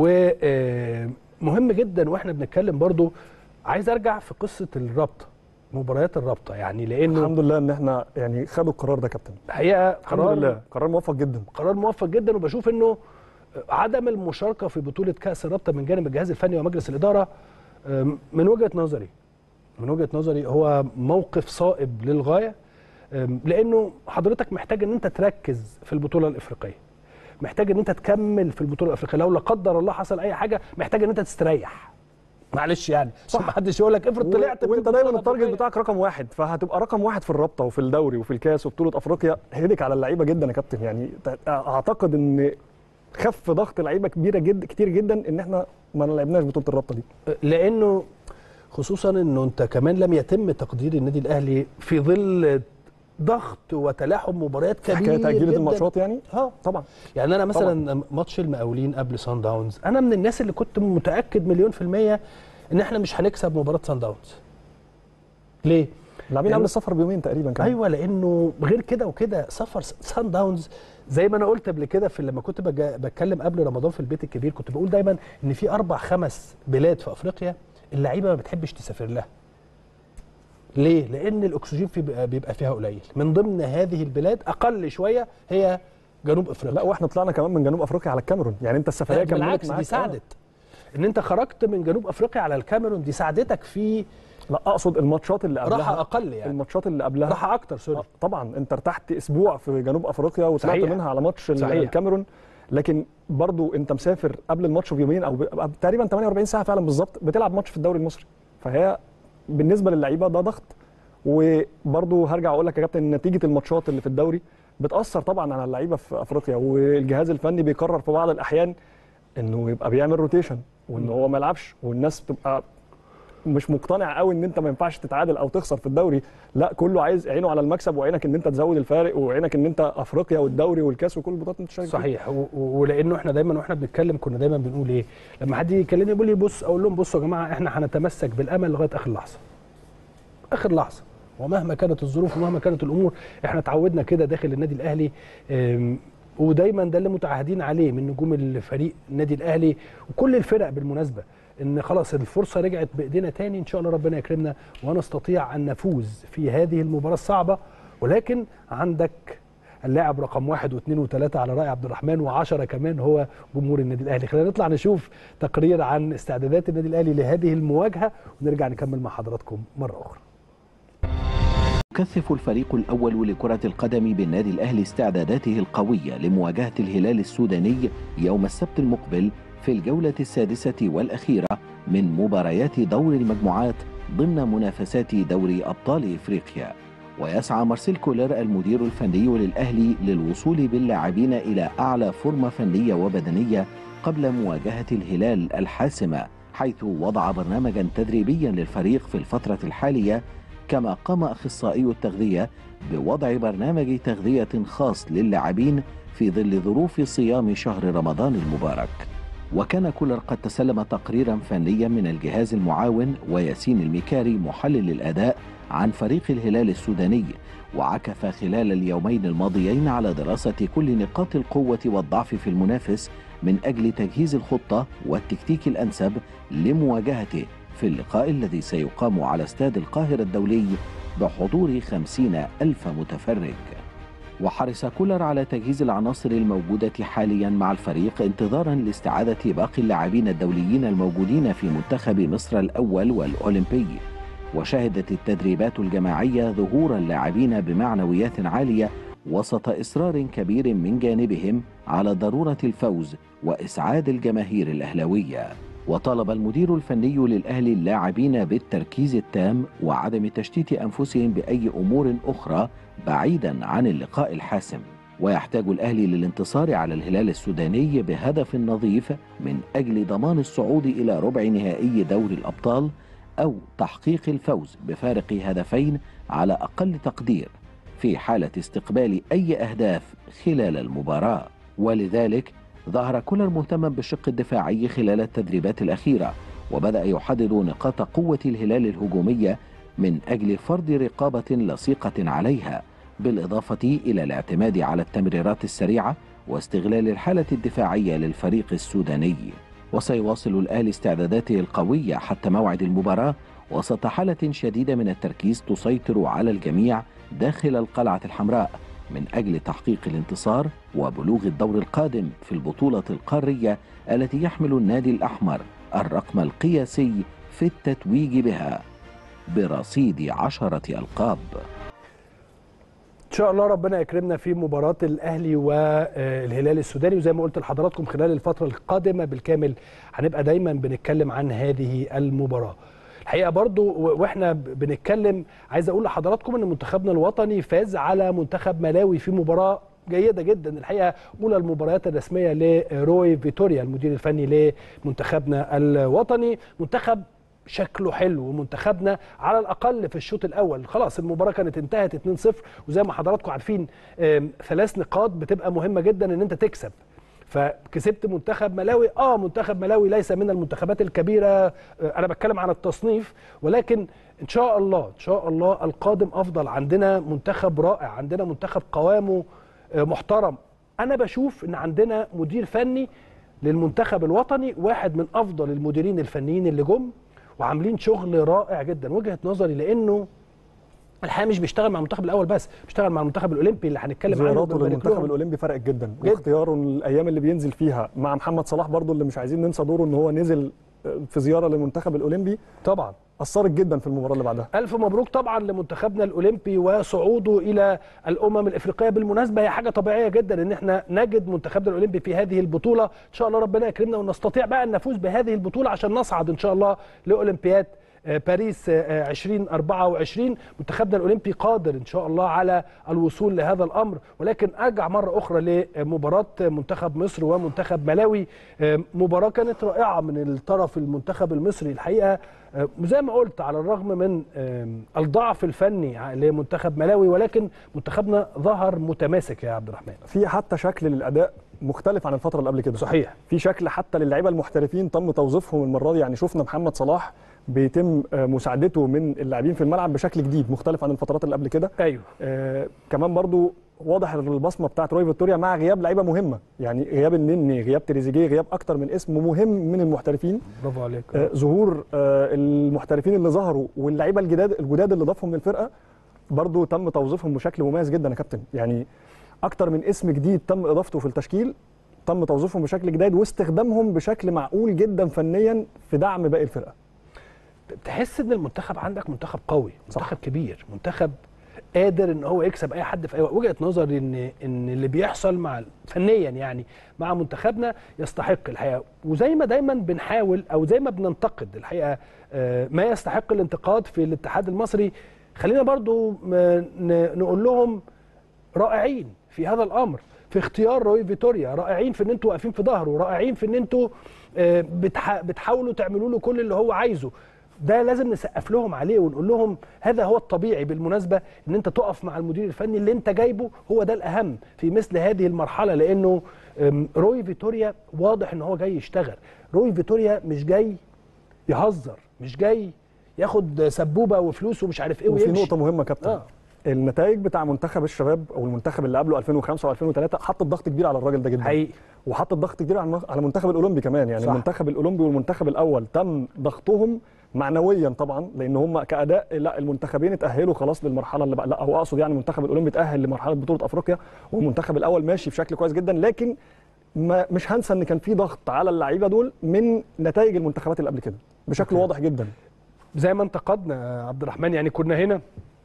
ومهم جدا واحنا بنتكلم برضو. عايز ارجع في قصه الرابطه مباريات الرابطه، يعني لانه الحمد لله ان احنا يعني خدوا القرار ده كابتن. الحقيقه الحمد لله قرار موفق جدا، قرار موفق جدا. وبشوف انه عدم المشاركه في بطوله كاس الرابطه من جانب الجهاز الفني ومجلس الاداره من وجهه نظري هو موقف صائب للغايه، لانه حضرتك محتاج ان انت تركز في البطوله الافريقيه، محتاج ان انت تكمل في البطوله الافريقيه. لو لا قدر الله حصل اي حاجه محتاج ان انت تستريح، معلش يعني صح. ما حدش يقول لك افرض طلعت وانت دايما التارجت بتاعك رقم واحد، فهتبقى رقم واحد في الرابطه وفي الدوري وفي الكاس وبطوله افريقيا. هيدك على اللعيبه جدا يا كابتن، يعني اعتقد ان خف ضغط لعيبه كتير جدا ان احنا ما لعبناش بطوله الرابطه دي، لانه خصوصا انه انت كمان لم يتم تقدير النادي الاهلي في ظل ضغط وتلاحم مباريات كبير جدا. تأجيل الماتشات يعني طبعا. يعني انا مثلا ماتش المقاولين قبل سان داونز، انا من الناس اللي كنت متاكد مليون في الميه ان احنا مش هنكسب مباراه سان داونز. ليه؟ لاعبين قبل السفر بيومين تقريبا كمان. ايوه، لانه غير كده وكده سفر سان داونز زي ما انا قلت قبل كده في لما كنت بتكلم قبل رمضان في البيت الكبير، كنت بقول دايما ان في 4-5 بلاد في افريقيا اللعيبه ما بتحبش تسافر لها. ليه؟ لان الاكسجين بيبقى فيها قليل. من ضمن هذه البلاد اقل شويه هي جنوب افريقيا. لا واحنا طلعنا كمان من جنوب افريقيا على الكاميرون، يعني انت السفريه كملت معاك. دي ساعدت ان انت خرجت من جنوب افريقيا على الكاميرون، دي ساعدتك في لا اقصد الماتشات اللي قبلها راحه اقل، يعني الماتشات اللي قبلها راحه اكتر. سوري طبعا انت ارتحت اسبوع في جنوب افريقيا وطلعت منها على ماتش الكاميرون، لكن برضو انت مسافر قبل الماتش بيومين او تقريبا 48 ساعه فعلا بالظبط بتلعب ماتش في الدوري المصري. فهي بالنسبه للعيبه ده ضغط. وبرضو هرجع اقول لك يا كابتن نتيجه الماتشات اللي في الدوري بتاثر طبعا على اللعيبه في افريقيا، والجهاز الفني بيقرر في بعض الاحيان انه يبقى بيعمل روتيشن وان هو ما يلعبش، والناس بتبقى مش مقتنع قوي ان انت ما ينفعش تتعادل او تخسر في الدوري. لا كله عايز عينه على المكسب وعينك ان انت تزود الفارق وعينك ان انت افريقيا والدوري والكاس وكل البطولات انت شايف. صحيح. ولانه احنا دايما واحنا بنتكلم كنا دايما بنقول ايه لما حد يكلمني يقول لي بص، اقول لهم بصوا يا جماعه احنا هنتمسك بالامل لغايه اخر لحظه ومهما كانت الظروف ومهما كانت الامور. احنا اتعودنا كده داخل النادي الاهلي، ودايما ده اللي متعهدين عليه من نجوم الفريق النادي الاهلي وكل الفرق بالمناسبه، ان خلاص الفرصه رجعت بايدينا تاني، ان شاء الله ربنا يكرمنا ونستطيع ان نفوز في هذه المباراه الصعبه. ولكن عندك اللاعب رقم 1 و2 و3 على راي عبد الرحمن و10 كمان هو جمهور النادي الاهلي. خلينا نطلع نشوف تقرير عن استعدادات النادي الاهلي لهذه المواجهه ونرجع نكمل مع حضراتكم مره اخرى. يكثف الفريق الأول لكرة القدم بالنادي الأهلي استعداداته القوية لمواجهة الهلال السوداني يوم السبت المقبل في الجولة السادسة والأخيرة من مباريات دور المجموعات ضمن منافسات دوري أبطال إفريقيا. ويسعى مارسيل كولر المدير الفني للأهلي للوصول باللاعبين إلى أعلى فورمة فنية وبدنية قبل مواجهة الهلال الحاسمة، حيث وضع برنامجا تدريبيا للفريق في الفترة الحالية، كما قام أخصائي التغذية بوضع برنامج تغذية خاص للاعبين في ظل ظروف صيام شهر رمضان المبارك. وكان كولر قد تسلم تقريرا فنيا من الجهاز المعاون وياسين المكاري محلل الأداء عن فريق الهلال السوداني، وعكف خلال اليومين الماضيين على دراسة كل نقاط القوة والضعف في المنافس من أجل تجهيز الخطة والتكتيك الأنسب لمواجهته في اللقاء الذي سيقام على استاد القاهرة الدولي بحضور 50,000 متفرج. وحرص كولر على تجهيز العناصر الموجودة حاليا مع الفريق انتظارا لاستعادة باقي اللاعبين الدوليين الموجودين في منتخب مصر الأول والأولمبي. وشهدت التدريبات الجماعية ظهور اللاعبين بمعنويات عالية وسط إصرار كبير من جانبهم على ضرورة الفوز وإسعاد الجماهير الأهلاوية. وطالب المدير الفني للأهلي اللاعبين بالتركيز التام وعدم تشتيت أنفسهم بأي أمور أخرى بعيدا عن اللقاء الحاسم. ويحتاج الأهلي للانتصار على الهلال السوداني بهدف نظيف من أجل ضمان الصعود إلى ربع نهائي دوري الأبطال أو تحقيق الفوز بفارق هدفين على أقل تقدير في حالة استقبال أي أهداف خلال المباراة. ولذلك ظهر كولر مهتما بالشق الدفاعي خلال التدريبات الأخيرة، وبدأ يحدد نقاط قوة الهلال الهجومية من أجل فرض رقابة لصيقة عليها، بالإضافة إلى الاعتماد على التمريرات السريعة واستغلال الحالة الدفاعية للفريق السوداني. وسيواصل الأهلي استعداداته القوية حتى موعد المباراة وسط حالة شديدة من التركيز تسيطر على الجميع داخل القلعة الحمراء من أجل تحقيق الانتصار وبلوغ الدور القادم في البطولة القارية التي يحمل النادي الأحمر الرقم القياسي في التتويج بها برصيد 10 ألقاب. ان شاء الله ربنا يكرمنا في مباراه الاهلي والهلال السوداني، وزي ما قلت لحضراتكم خلال الفتره القادمه بالكامل هنبقى دايما بنتكلم عن هذه المباراه. الحقيقه برضو واحنا بنتكلم عايز اقول لحضراتكم ان منتخبنا الوطني فاز على منتخب ملاوي في مباراه جيده جدا، الحقيقه اولى المباريات الرسميه لروي فيتوريا المدير الفني لمنتخبنا الوطني. منتخب شكله حلو، ومنتخبنا على الاقل في الشوط الاول خلاص المباراه كانت انتهت 2-0، وزي ما حضراتكم عارفين 3 نقاط بتبقى مهمه جدا ان انت تكسب، فكسبت منتخب ملاوي. منتخب ملاوي ليس من المنتخبات الكبيره، انا بتكلم عن التصنيف، ولكن ان شاء الله القادم افضل. عندنا منتخب رائع، عندنا منتخب قوامه محترم. انا بشوف ان عندنا مدير فني للمنتخب الوطني واحد من افضل المديرين الفنيين اللي جم وعاملين شغل رائع جدا. وجهه نظري لانه الحقيقه مش بيشتغل مع المنتخب الاول بس، بيشتغل مع المنتخب الاولمبي اللي هنتكلم عنه. زياراته للمنتخب الاولمبي فرقت جدا، واختياره الايام اللي بينزل فيها مع محمد صلاح برضو اللي مش عايزين ننسى دوره ان هو نزل في زياره للمنتخب الاولمبي طبعا اثرت جدا في المباراه اللي بعدها. الف مبروك طبعا لمنتخبنا الاولمبي وصعوده الى الامم الافريقيه. بالمناسبه هي حاجه طبيعيه جدا ان احنا نجد منتخبنا الاولمبي في هذه البطوله، ان شاء الله ربنا يكرمنا ونستطيع بقى ان نفوز بهذه البطوله عشان نصعد ان شاء الله لاولمبياد باريس 2024. منتخبنا الاولمبي قادر ان شاء الله على الوصول لهذا الامر. ولكن ارجع مره اخرى لمباراه منتخب مصر ومنتخب ملاوي. مباراه كانت رائعه من الطرف المنتخب المصري الحقيقه، زي ما قلت على الرغم من الضعف الفني لمنتخب ملاوي، ولكن منتخبنا ظهر متماسك يا عبد الرحمن. في حتى شكل للاداء مختلف عن الفتره اللي قبل كده. صحيح، في شكل حتى للعيبه المحترفين تم توظيفهم المره دي. يعني شفنا محمد صلاح بيتم مساعدته من اللاعبين في الملعب بشكل جديد مختلف عن الفترات اللي قبل كده. ايوه. كمان برضو واضح البصمه بتاعت روي فيتوريا مع غياب لعيبه مهمه، يعني غياب النني، غياب تريزيجيه، غياب اكتر من اسم مهم من المحترفين. برافو عليك. ظهور المحترفين اللي ظهروا واللعيبه الجداد اللي ضافهم للفرقه برضو تم توظيفهم بشكل مميز جدا يا كابتن. يعني اكتر من اسم جديد تم اضافته في التشكيل، تم توظيفهم بشكل جديد واستخدامهم بشكل معقول جدا فنيا في دعم باقي الفرقه. تحس ان المنتخب عندك منتخب قوي، منتخب كبير، منتخب قادر ان هو يكسب اي حد في اي وقت. وجهه نظري ان اللي بيحصل مع فنيا يعني مع منتخبنا يستحق الحقيقه، وزي ما دايما بنحاول او زي ما بننتقد الحقيقه ما يستحق الانتقاد في الاتحاد المصري، خلينا برضو نقول لهم رائعين في هذا الامر، في اختيار روي فيتوريا، رائعين في ان انتوا واقفين في ظهره، رائعين في ان انتوا بتحاولوا تعملوا له كل اللي هو عايزه. ده لازم نسقف لهم عليه ونقول لهم هذا هو الطبيعي. بالمناسبه ان انت تقف مع المدير الفني اللي انت جايبه، هو ده الاهم في مثل هذه المرحله، لانه روي فيتوريا واضح ان هو جاي يشتغل. روي فيتوريا مش جاي يهزر، مش جاي ياخد سبوبه وفلوس ومش عارف ايه ويمشي. وفي نقطه مهمه كابتن، النتائج بتاع منتخب الشباب او المنتخب اللي قبله 2005 و2003 حطت ضغط كبير على الراجل ده جدا حقيقي، وحطت ضغط كبير على المنتخب الاولمبي كمان. يعني صح. المنتخب الاولمبي والمنتخب الاول تم ضغطهم معنويا طبعا، لان هم كاداء لا المنتخبين اتاهلوا خلاص للمرحله اللي بقى، لا هو اقصد يعني المنتخب الاولمبي اتاهل لمرحله بطوله افريقيا والمنتخب الاول ماشي بشكل كويس جدا. لكن مش هنسى ان كان في ضغط على اللعيبه دول من نتائج المنتخبات اللي قبل كده بشكل واضح جدا. زي ما انتقدنا عبد الرحمن، يعني كنا هنا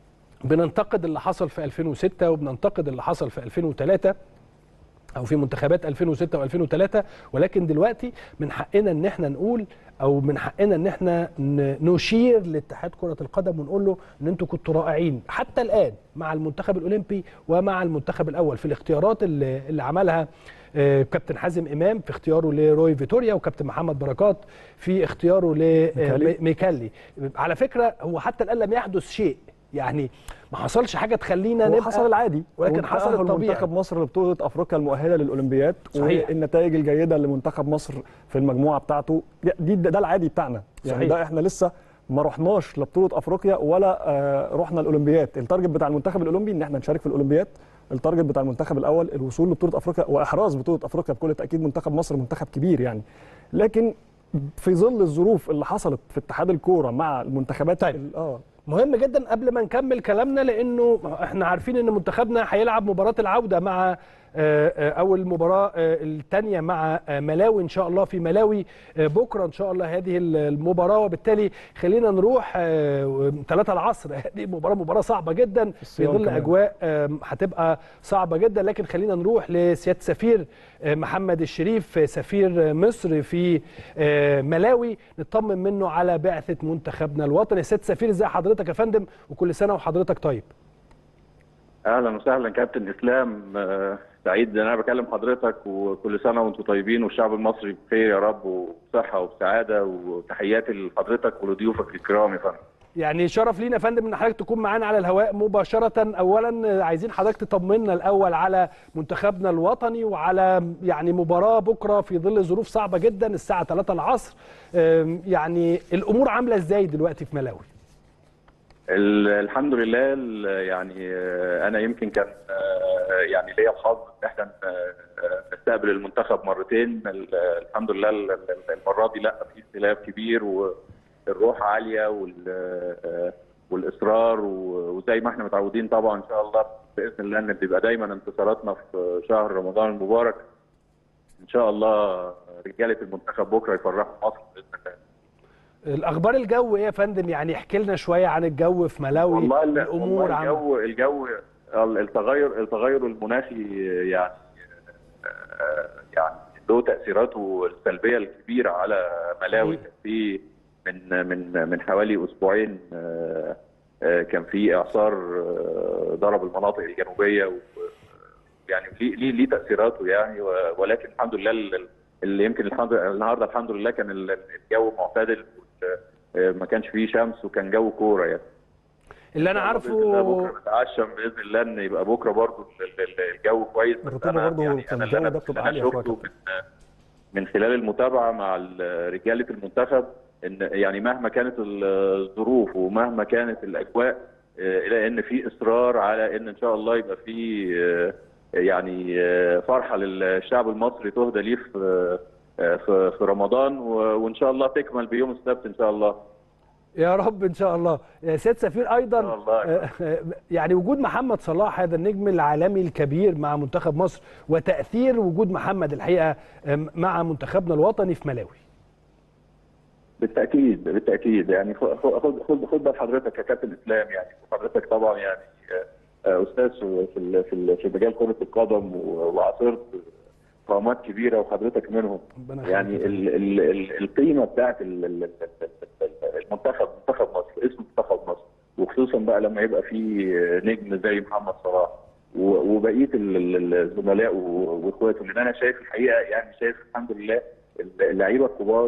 بننتقد اللي حصل في 2006 وبننتقد اللي حصل في 2003 او في منتخبات 2006 و2003، ولكن دلوقتي من حقنا ان احنا نقول او من حقنا ان احنا نشير لاتحاد كرة القدم ونقول له ان انتوا كنتوا رائعين حتى الان مع المنتخب الاولمبي ومع المنتخب الاول في الاختيارات اللي عملها كابتن حازم امام في اختياره لروي فيتوريا، وكابتن محمد بركات في اختياره لميكالي. على فكرة هو حتى الان لم يحدث شيء، يعني ما حصلش حاجه تخلينا نبقى، حصل العادي، ولكن حصل الطبيعي. منتخب مصر لبطوله افريقيا المؤهله للاولمبياد، والنتائج الجيده لمنتخب مصر في المجموعه بتاعته ده العادي بتاعنا. يعني صحيح. ده احنا لسه ما رحناش لبطوله افريقيا ولا رحنا الاولمبياد. التارجت بتاع المنتخب الاولمبي ان احنا نشارك في الاولمبياد، التارجت بتاع المنتخب الاول الوصول لبطوله افريقيا واحراز بطوله افريقيا. بكل تاكيد منتخب مصر منتخب كبير، يعني لكن في ظل الظروف اللي حصلت في اتحاد الكوره مع المنتخبات مهم جدا قبل ما نكمل كلامنا، لانه احنا عارفين ان منتخبنا هيلعب مباراه العوده مع اول مباراه الثانيه مع ملاوي ان شاء الله في ملاوي بكره ان شاء الله هذه المباراه، وبالتالي خلينا نروح 3 العصر. هذه مباراه صعبه جدا في ظل اجواء هتبقى صعبه جدا، لكن خلينا نروح لسياده السفير محمد الشريف سفير مصر في ملاوي نطمن منه على بعثه منتخبنا الوطني. سياده السفير ازي حضرتك يا فندم، وكل سنه وحضرتك طيب. اهلا وسهلا كابتن اسلام، سعيد ان انا بكلم حضرتك، وكل سنه وانتم طيبين والشعب المصري بخير يا رب وبصحه وبسعاده، وتحياتي لحضرتك ولضيوفك الكرام يا فندم. يعني شرف لينا يا فندم ان حضرتك تكون معانا على الهواء مباشره. اولا عايزين حضرتك تطمنا الاول على منتخبنا الوطني وعلى يعني مباراه بكره في ظل ظروف صعبه جدا الساعه 3 العصر. يعني الامور عامله ازاي دلوقتي في ملاوي؟ الحمد لله، يعني انا يمكن كان يعني ليا الحظ ان احنا نستقبل المنتخب مرتين. الحمد لله المره دي لا في اختلاف كبير والروح عاليه والاصرار، وزي ما احنا متعودين طبعا ان شاء الله باذن الله ان بيبقى دايما انتصاراتنا في شهر رمضان المبارك. ان شاء الله رجاله المنتخب بكره يفرحوا مصر باذن الله. الاخبار الجو ايه يا فندم؟ يعني احكي لنا شويه عن الجو في ملاوي. والله الامور الجو التغير المناخي يعني له تاثيراته السلبيه الكبيره على ملاوي. كان في من حوالي اسبوعين كان في اعصار ضرب المناطق الجنوبيه، يعني ليه تاثيراته يعني، ولكن الحمد لله اللي يمكن النهارده الحمد لله كان الجو معتدل، ما كانش فيه شمس وكان جو كوره يعني. اللي انا عارفه بكره نتعشم باذن الله ان يبقى بكره برضه الجو كويس. الرطوبه برضه في الجو ده بتبقى عاليه شويه من خلال المتابعه مع رجاله المنتخب، ان يعني مهما كانت الظروف ومهما كانت الاجواء الى ان في اصرار على ان شاء الله يبقى في يعني فرحه للشعب المصري تهدى ليه في رمضان، وان شاء الله تكمل بيوم السبت ان شاء الله. يا رب ان شاء الله. سياده سفير ايضا يعني وجود محمد صلاح هذا النجم العالمي الكبير مع منتخب مصر، وتاثير وجود محمد الحقيقه مع منتخبنا الوطني في ملاوي. بالتاكيد يعني خد بال حضرتك يا كابتن اسلام، يعني حضرتك طبعا يعني استاذ في مجال كره القدم وعاصرت قامات كبيره وحضرتك منهم. يعني القيمه بتاعت المنتخب، منتخب مصر، اسم منتخب مصر، وخصوصا بقى لما يبقى فيه نجم زي محمد صلاح وبقيه الزملاء واخواته، لان انا شايف الحقيقه يعني شايف الحمد لله اللعيبه الكبار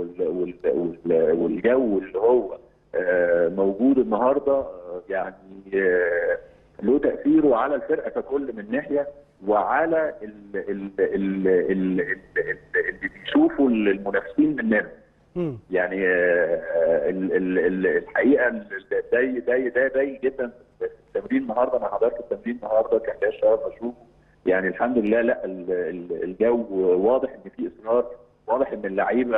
والجو اللي هو موجود النهارده يعني له تاثيره على الفرقه ككل من ناحيه، وعلى اللي بيشوفوا المنافسين مننا. يعني الحقيقه ده جدا في التمرين النهارده. انا حضرت التمرين النهارده كان ليا الشرف اشوفه، يعني الحمد لله لا الجو واضح ان في اصرار، واضح ان اللعيبه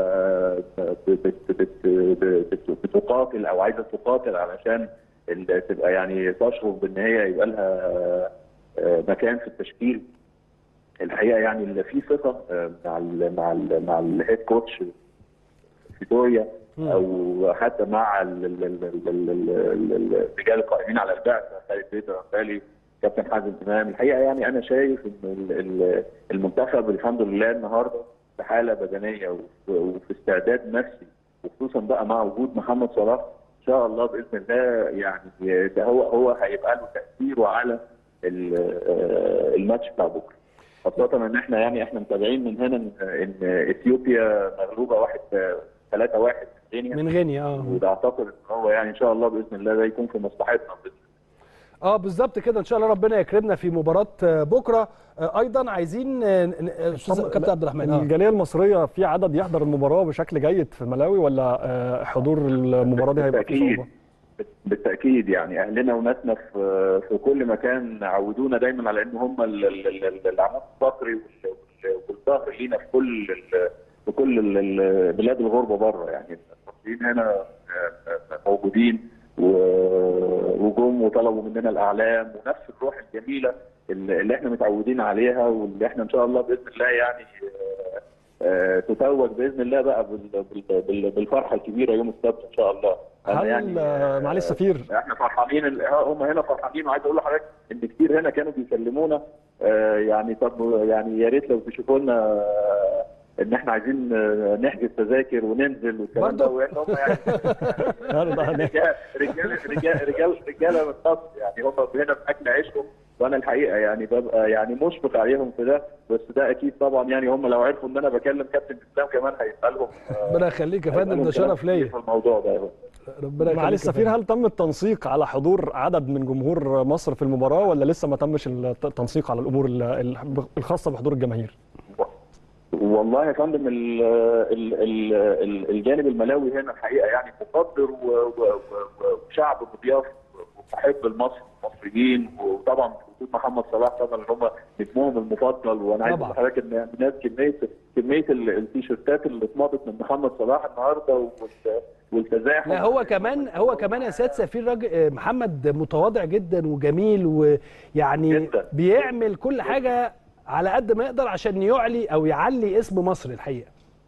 بتقاتل او عايزه تقاتل علشان تبقى يعني تشعر بان هي يبقى لها مكان في التشكيل. الحقيقه يعني اللي فيه ثقه مع الهيد كوتش فيتوريا، او حتى مع الرجال القائمين على البعثه خالد بيتر غالي كابتن حازم امام. الحقيقه يعني انا شايف ان المنتخب الحمد لله النهارده في حاله بدنيه وفي استعداد نفسي، وخصوصا بقى مع وجود محمد صلاح ان شاء الله باذن الله. يعني ده هو هيبقى له تاثيره على الماتش بتاع بكره، خاصه ان احنا متابعين من هنا ان اثيوبيا مغلوبه 3-1 من غينيا. وده اعتقد ان هو يعني ان شاء الله باذن الله ده يكون في مصلحتنا باذن الله. بالظبط كده، ان شاء الله ربنا يكرمنا في مباراه بكره. ايضا عايزين استاذ كابتن عبد الرحمن، الجاليه المصريه في عدد يحضر المباراه بشكل جيد في ملاوي، ولا حضور المباراه دي هيبقى فيه صعوبه؟ بالتاكيد يعني اهلنا وناسنا في كل مكان عودونا دايما على ان هم العمود الفقري والظهر لينا كل بلاد الغربه بره. يعني المصريين هنا موجودين وجم وطلبوا مننا الاعلام ونفس الروح الجميله اللي احنا متعودين عليها، واللي احنا ان شاء الله باذن الله يعني تتوج باذن الله بقى بالفرحه الكبيره يوم السبت ان شاء الله. هل يعني معلش سفير، احنا فرحانين، هم هنا فرحانين، وعايز اقول لحضرتك ان كتير هنا كانوا بيكلمونا يعني طب يعني يا ريت لو تشوفوا لنا ان احنا عايزين نحجز تذاكر وننزل والكلام ده، وان هم يعني رجاله من مصر، يعني هم هنا في اكل عيشهم، وانا الحقيقه يعني ببقى يعني مشفق عليهم في ده، بس ده اكيد طبعا يعني هم لو عرفوا ان انا بكلم كابتن اسلام كمان هيبقى لهم. ربنا يخليك يا فندم، ده شرف ليا في الموضوع ده. ربنا يخليك. معلش سفير، هل تم التنسيق على حضور عدد من جمهور مصر في المباراه، ولا لسه ما تمش التنسيق على الامور الخاصه بحضور الجماهير؟ والله يا فندم الجانب الملاوي هنا الحقيقه يعني مقدر وشعب مضياف ومحب المصريين، وطبعا وجود محمد صلاح طبعا اللي هم نجمهم المفضل. وانا عايز اقول لحضرتك ان الناس كميه التيشيرتات اللي اتمضت من محمد صلاح النهارده والتزاحم. لا هو كمان يا سياده سفير محمد متواضع جدا وجميل، ويعني جداً. بيعمل كل حاجه على قد ما يقدر عشان يعلي اسم مصر الحقيقه.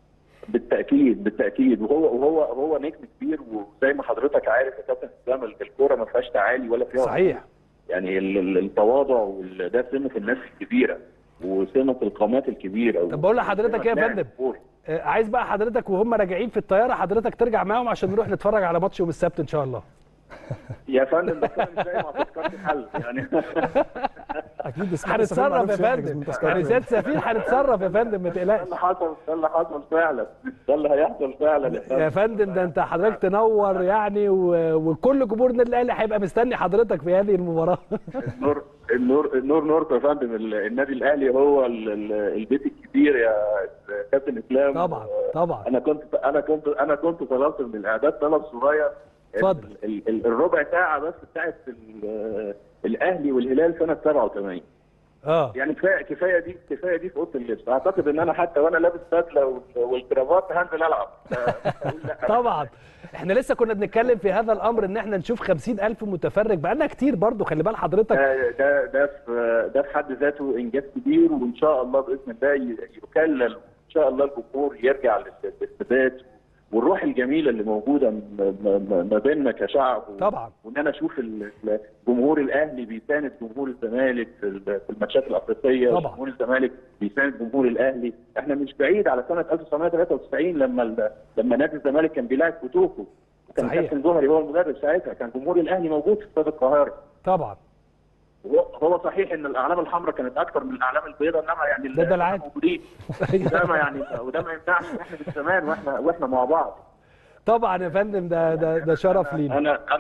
بالتاكيد وهو نجم كبير، وزي ما حضرتك عارف يا كابتن اسلام الكوره ما فيهاش تعالي ولا فيها صحيح. يعني التواضع ده سمه الناس الكبيره وسمه القامات الكبيره. طب بقول لحضرتك ايه يا فندم، عايز بقى حضرتك وهم راجعين في الطياره حضرتك ترجع معاهم عشان نروح نتفرج على ماتش يوم السبت ان شاء الله. يا فندم بس انا مش زي ما فكرت حل يعني. اكيد هنتصرف يا فندم، يعني سياده سفير هنتصرف يا فندم، ما تقلقش. ده اللي حصل فعلا، ده اللي هيحصل فعلا يا فندم. ده انت حضرتك تنور يعني، وكل جمهور النادي الاهلي هيبقى مستني حضرتك في هذه المباراه. النور يا فندم. النادي الاهلي هو البيت الكبير يا كابتن اسلام. طبعا انا كنت طلبت من الاعداد طلب صغير. اتفضل. الربع ساعه بس بتاعت الاهلي والهلال سنه 87. يعني كفايه دي في اوضه اللبس. اعتقد ان انا حتى وانا لابس بدله والكرافات هنزل العب. طبعا احنا لسه كنا بنتكلم في هذا الامر ان احنا نشوف 50,000 متفرج بقالنا كتير برضو، خلي بال حضرتك. ده في حد ذاته انجاز كبير، وان شاء الله باذن الله يكلل، وان شاء الله الجمهور يرجع للثبات والروح الجميله اللي موجوده ما بيننا كشعب. طبعا. وان انا اشوف جمهور الاهلي بيساند جمهور الزمالك في الماتشات الافريقيه. طبعا. جمهور الزمالك بيساند جمهور الاهلي. احنا مش بعيد على سنه 1993 لما نادي الزمالك كان بيلاعب كوتوكو، وكان كابتن زهري هو المدرب ساعتها، كان جمهور الاهلي موجود في استاد القاهره. طبعا. هو صحيح ان الاعلام الحمراء كانت اكثر من الاعلام البيضاء، انما يعني ده العادي موجودين. وده ما يمنعش ان احنا من زمان واحنا مع بعض. طبعا يا فندم، ده شرف لينا.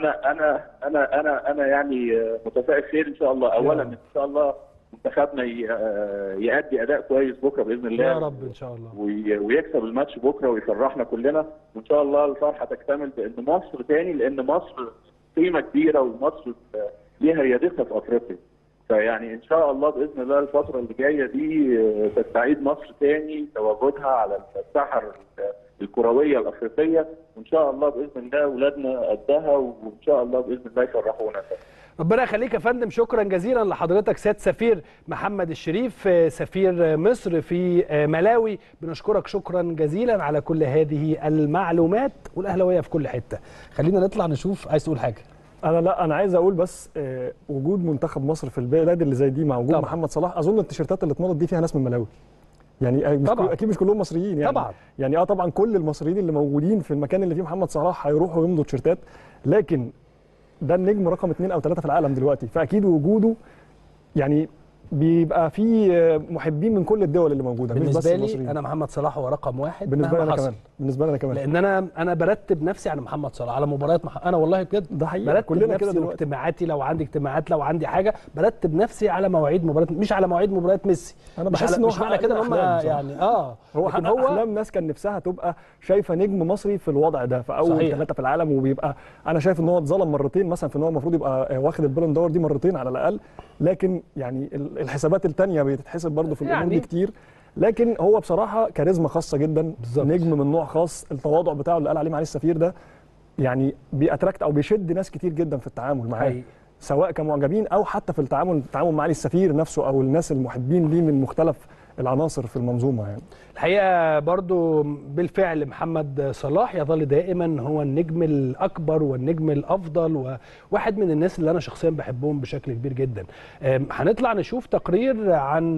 انا يعني متفائل خير ان شاء الله. اولا ان شاء الله منتخبنا يؤدي اداء كويس بكره باذن الله يا رب ان شاء الله، ويكسب الماتش بكره ويفرحنا كلنا، وان شاء الله الفرحه تكتمل بان مصر تاني، لان مصر قيمه كبيره ومصر ليها ريادتها في افريقيا. فيعني ان شاء الله باذن الله الفتره اللي جايه دي تستعيد مصر تاني تواجدها على الساحه الكرويه الافريقيه، وان شاء الله باذن الله اولادنا قدها، وان شاء الله باذن الله يفرحونا. ربنا يخليك يا فندم، شكرا جزيلا لحضرتك سياده سفير محمد الشريف سفير مصر في ملاوي. بنشكرك شكرا جزيلا على كل هذه المعلومات، والاهلاويه في كل حته. خلينا نطلع نشوف، عايز تقول حاجه؟ انا عايز اقول بس وجود منتخب مصر في البلاد اللي زي دي مع وجود محمد صلاح، اظن التيشيرتات اللي اتمضت دي فيها ناس من ملاوي، يعني اكيد مش كلهم مصريين يعني. يعني طبعا كل المصريين اللي موجودين في المكان اللي فيه محمد صلاح هيروحوا يمضوا تيشيرتات، لكن ده النجم رقم 2 أو 3 في العالم دلوقتي، فاكيد وجوده يعني بيبقى في محبين من كل الدول اللي موجوده. بالنسبه لي انا محمد صلاح هو رقم 1 بالنسبه لي انا كمان لان انا برتب نفسي على محمد صلاح، على مباريات انا والله بجد ده حقيقي كلنا كده دلوقتي. اجتماعاتي لو عندي اجتماعات، لو عندي حاجه برتب نفسي على مواعيد مباريات، مش على مواعيد مباريات ميسي. انا بحس ان هو مش معنى كده ان هم يعني هو احلام ناس كان نفسها تبقى شايفه نجم مصري في الوضع ده في اول 3 في العالم، وبيبقى انا شايف ان هو اتظلم مرتين مثلا، في ان هو المفروض يبقى واخد البالون دور دي مرتين على الاقل، لكن يعني الحسابات الثانيه بتتحسب برضه في الامور دي كتير. لكن هو بصراحه كاريزما خاصه جدا بالزبط. نجم من نوع خاص، التواضع بتاعه اللي قال عليه معالي السفير ده يعني بيأتراكت او بيشد ناس كتير جدا في التعامل معاه، سواء كمعجبين او حتى في التعامل معالي السفير نفسه او الناس المحبين ليه من مختلف العناصر في المنظومه يعني. الحقيقه برضو بالفعل محمد صلاح يظل دائما هو النجم الاكبر والنجم الافضل وواحد من الناس اللي انا شخصيا بحبهم بشكل كبير جدا. هنطلع نشوف تقرير عن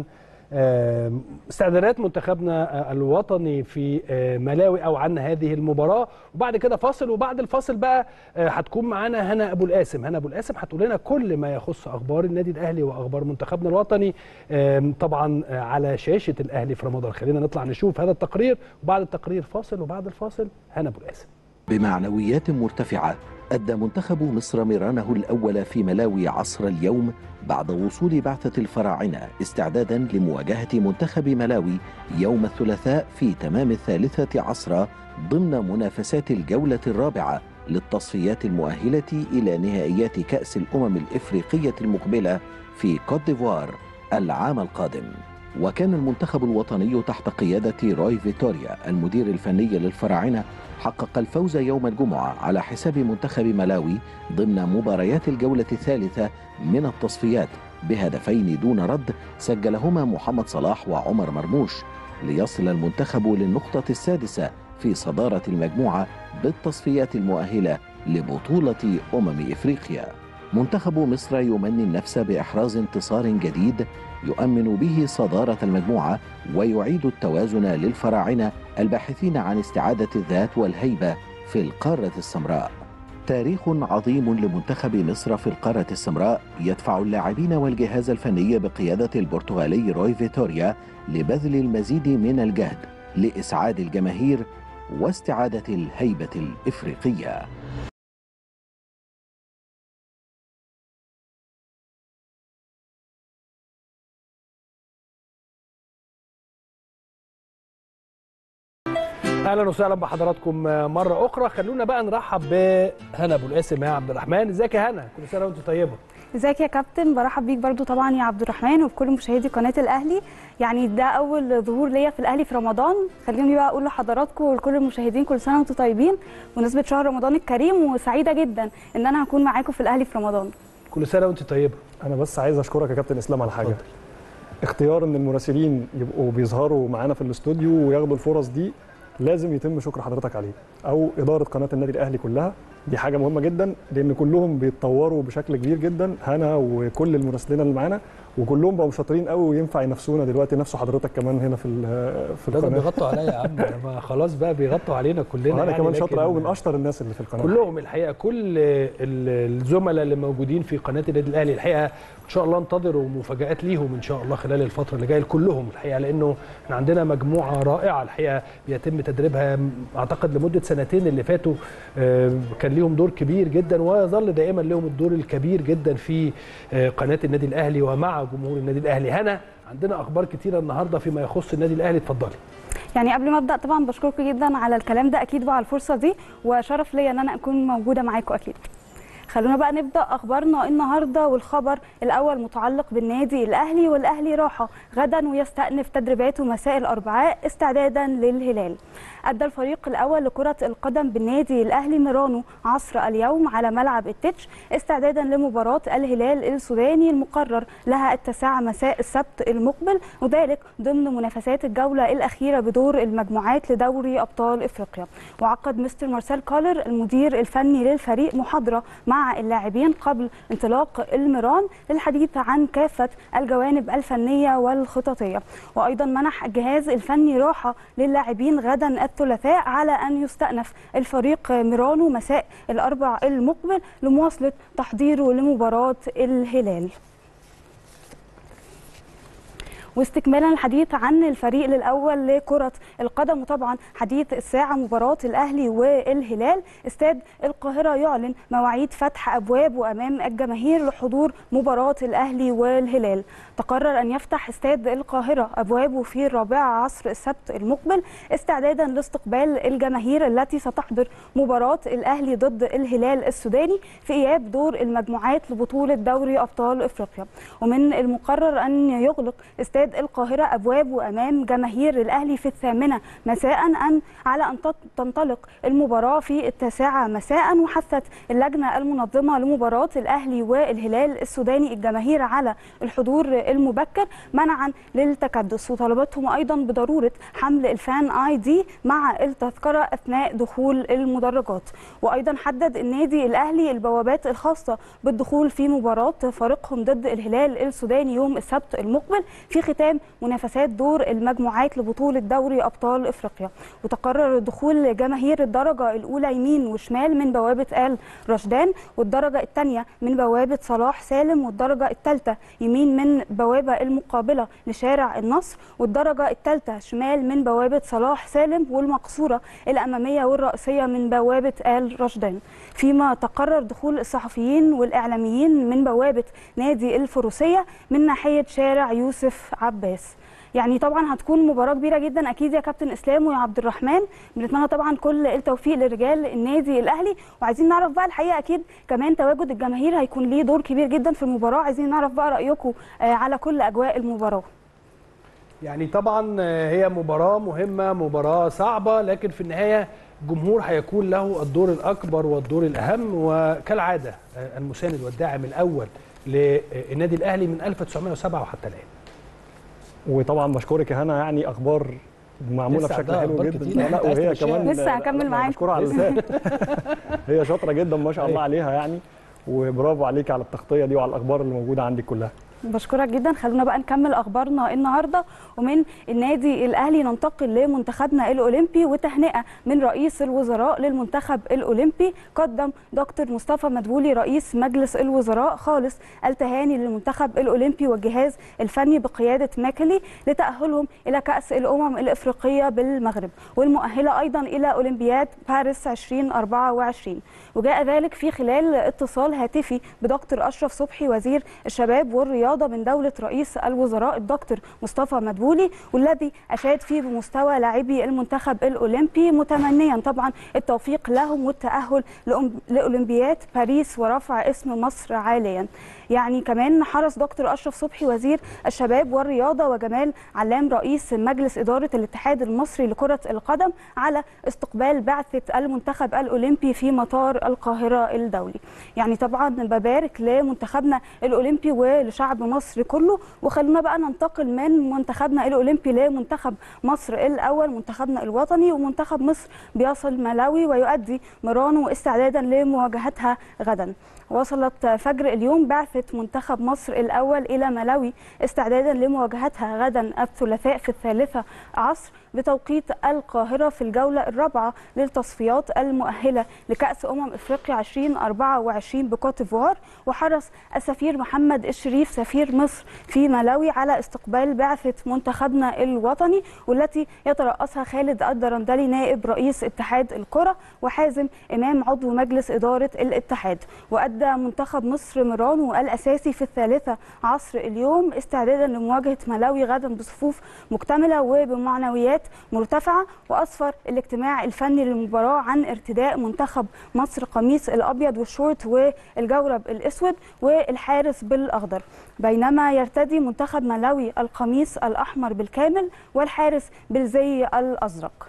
استعدادات منتخبنا الوطني في ملاوي او عن هذه المباراه، وبعد كده فاصل، وبعد الفاصل بقى هتكون معانا هنا ابو القاسم. هنا ابو القاسم هتقول لنا كل ما يخص اخبار النادي الاهلي واخبار منتخبنا الوطني طبعا على شاشه الاهلي في رمضان. خلينا نطلع نشوف هذا التقرير، وبعد التقرير فاصل، وبعد الفاصل هنا ابو القاسم. بمعنويات مرتفعة أدى منتخب مصر ميرانه الأول في ملاوي عصر اليوم بعد وصول بعثة الفراعنة استعدادا لمواجهة منتخب ملاوي يوم الثلاثاء في تمام 13 عصرا ضمن منافسات الجولة الرابعة للتصفيات المؤهلة إلى نهائيات كأس الأمم الإفريقية المقبلة في كوت ديفوار العام القادم. وكان المنتخب الوطني تحت قيادة روي فيتوريا المدير الفني للفراعنة حقق الفوز يوم الجمعة على حساب منتخب ملاوي ضمن مباريات الجولة الثالثة من التصفيات بهدفين دون رد سجلهما محمد صلاح وعمر مرموش، ليصل المنتخب للنقطة السادسة في صدارة المجموعة بالتصفيات المؤهلة لبطولة إفريقيا. منتخب مصر يمني النفس بإحراز انتصار جديد يؤمن به صدارة المجموعة ويعيد التوازن للفراعنة الباحثين عن استعادة الذات والهيبة في القارة السمراء. تاريخ عظيم لمنتخب مصر في القارة السمراء يدفع اللاعبين والجهاز الفني بقيادة البرتغالي روي فيتوريا لبذل المزيد من الجهد لإسعاد الجماهير واستعادة الهيبة الإفريقية. اهلا وسهلا بحضراتكم مره اخرى. خلونا بقى نرحب بهنا ابو القاسم يا عبد الرحمن. ازيك يا هنا؟ كل سنه وانت طيبه. ازيك يا كابتن؟ برحب بيك برضو طبعا يا عبد الرحمن وبكل مشاهدي قناه الاهلي. يعني ده اول ظهور ليا في الاهلي في رمضان، خليني بقى اقول لحضراتكم ولكل المشاهدين كل سنه وانتم طيبين بمناسبه شهر رمضان الكريم، وسعيده جدا ان انا هكون معاكم في الاهلي في رمضان. كل سنه وانت طيبه. انا بس عايز اشكرك يا كابتن اسلام على حاجه. اختيار ان المراسلين يبقوا بيظهروا معانا في الاستوديو وياخدوا الفرص دي لازم يتم شكر حضرتك عليه، او اداره قناه النادي الاهلي كلها. دي حاجه مهمه جدا لان كلهم بيتطوروا بشكل كبير جدا، هنا وكل المراسلين اللي معانا، وكلهم بقوا شاطرين قوي وينفع ينافسونا دلوقتي، نفسوا حضرتك كمان هنا في القناه. بيغطوا عليا يا عم، خلاص بقى بيغطوا علينا كلنا. انا كمان شاطر قوي، من اشطر الناس اللي في القناه كلهم الحقيقه. كل الزملاء اللي موجودين في قناه النادي الاهلي الحقيقه ان شاء الله انتظروا مفاجآت ليهم ان شاء الله خلال الفتره اللي جايه كلهم الحقيقه، لانه احنا عندنا مجموعه رائعه الحقيقه بيتم تدريبها اعتقد لمده سنتين اللي فاتوا. كان ليهم دور كبير جدا ويظل دائما لهم الدور الكبير جدا في قناه النادي الاهلي ومع جمهور النادي الاهلي. هنا عندنا اخبار كتيره النهارده فيما يخص النادي الاهلي، اتفضلي. يعني قبل ما ابدا طبعا بشكركم جدا على الكلام ده اكيد وعلى الفرصه دي، وشرف ليا ان انا اكون موجوده معاكم اكيد. خلونا بقى نبدا اخبارنا النهارده، والخبر الاول متعلق بالنادي الاهلي، والاهلي راحه غدا ويستأنف تدريباته مساء الاربعاء استعدادا للهلال. أدى الفريق الأول لكرة القدم بالنادي الأهلي ميرانو عصر اليوم على ملعب التتش استعدادا لمباراة الهلال السوداني المقرر لها 9 مساء السبت المقبل، وذلك ضمن منافسات الجولة الأخيرة بدور المجموعات لدوري أبطال إفريقيا. وعقد مستر مارسيل كولر المدير الفني للفريق محاضرة مع اللاعبين قبل انطلاق الميران للحديث عن كافة الجوانب الفنية والخططية، وأيضا منح الجهاز الفني راحة للاعبين غدا الثلاثاء على أن يستأنف الفريق ميرانو مساء الأربع المقبل لمواصلة تحضيره لمباراة الهلال. واستكمالا الحديث عن الفريق الأول لكرة القدم، وطبعا حديث الساعة مباراة الأهلي والهلال، استاد القاهرة يعلن مواعيد فتح أبوابه أمام الجماهير لحضور مباراة الأهلي والهلال. تقرر أن يفتح استاد القاهرة أبوابه في 4 السبت المقبل استعدادا لاستقبال الجماهير التي ستحضر مباراة الأهلي ضد الهلال السوداني في إياب دور المجموعات لبطولة دوري أبطال إفريقيا. ومن المقرر أن يغلق استاد استاد القاهرة أبوابه أمام جماهير الأهلي في 8 مساء على أن تنطلق المباراة في 9 مساء. وحثت اللجنة المنظمة لمباراة الأهلي والهلال السوداني الجماهير على الحضور المبكر منعا للتكدس، وطلبتهم أيضا بضرورة حمل الفان اي دي مع التذكرة أثناء دخول المدرجات. وأيضا حدد النادي الأهلي البوابات الخاصة بالدخول في مباراة فريقهم ضد الهلال السوداني يوم السبت المقبل في ختام منافسات دور المجموعات لبطولة دوري أبطال إفريقيا. وتقرر دخول جماهير الدرجة الأولى يمين وشمال من بوابة آل رشدان، والدرجة الثانية من بوابة صلاح سالم، والدرجة الثالثة يمين من بوابة المقابلة لشارع النصر، والدرجة الثالثة شمال من بوابة صلاح سالم، والمقصورة الأمامية والرئيسية من بوابة آل رشدان. فيما تقرر دخول الصحفيين والإعلاميين من بوابة نادي الفروسية من ناحية شارع يوسف عباس. يعني طبعا هتكون مباراة كبيرة جدا أكيد يا كابتن إسلام ويا عبد الرحمن. بنتمنى طبعا كل التوفيق لرجال النادي الأهلي، وعايزين نعرف بقى الحقيقة أكيد كمان تواجد الجماهير هيكون ليه دور كبير جدا في المباراة. عايزين نعرف بقى رأيكم على كل أجواء المباراة. يعني طبعا هي مباراة مهمة، مباراة صعبة، لكن في النهاية الجمهور هيكون له الدور الأكبر والدور الأهم، وكالعادة المساند والداعم الأول للنادي الأهلي من 1907 وحتى الآن. وطبعا بشكرك يا هنا، يعني اخبار معموله بشكل حلو جدا. لا وهي كمان لسه هكمل معاك. مشكوره على اللسان. هي شاطره جدا ما شاء الله عليها يعني، وبرافو عليك على التغطيه دي وعلى الاخبار اللي موجوده عندك كلها. بشكرك جدا. خلونا بقى نكمل اخبارنا النهارده، ومن النادي الاهلي ننتقل لمنتخبنا الاولمبي. وتهنئه من رئيس الوزراء للمنتخب الاولمبي. قدم دكتور مصطفى مدبولي رئيس مجلس الوزراء خالص التهاني للمنتخب الاولمبي والجهاز الفني بقياده ماكلي لتاهلهم الى كاس الامم الافريقيه بالمغرب، والمؤهله ايضا الى اولمبياد باريس 2024. وجاء ذلك في خلال اتصال هاتفي بدكتور اشرف صبحي وزير الشباب والرياضه من دولة رئيس الوزراء الدكتور مصطفى مدبولي، والذي أشاد فيه بمستوى لاعبي المنتخب الأولمبي، متمنيا طبعا التوفيق لهم والتأهل لأولمبياد باريس ورفع اسم مصر عاليا. يعني كمان حرص دكتور أشرف صبحي وزير الشباب والرياضة وجمال علام رئيس مجلس إدارة الاتحاد المصري لكرة القدم على استقبال بعثة المنتخب الأولمبي في مطار القاهرة الدولي. يعني طبعا ببارك لمنتخبنا الأولمبي ولشعب مصر كله. وخلونا بقى ننتقل من منتخبنا الأولمبي لمنتخب مصر الأول، منتخبنا الوطني. ومنتخب مصر بيصل ملاوي ويؤدي ميرانو استعدادا لمواجهتها غدا. وصلت فجر اليوم بعثة منتخب مصر الأول إلى ملاوي استعدادا لمواجهتها غدا الثلاثاء في 3 عصر بتوقيت القاهرة في الجولة الرابعة للتصفيات المؤهلة لكأس أفريقيا 2024 بكوت ديفوار. وحرص السفير محمد الشريف سفير مصر في ملاوي على استقبال بعثة منتخبنا الوطني، والتي يترأسها خالد الدرندلي نائب رئيس اتحاد الكرة وحازم إمام عضو مجلس إدارة الاتحاد. وأدى منتخب مصر ميرانو الأساسي في 3 عصر اليوم استعدادا لمواجهة ملاوي غدا بصفوف مكتملة وبمعنويات مرتفعة. وأسفر الاجتماع الفني للمباراة عن ارتداء منتخب مصر قميص الأبيض والشورت والجورب الأسود والحارس بالأخضر، بينما يرتدي منتخب ملاوي القميص الأحمر بالكامل والحارس بالزي الأزرق.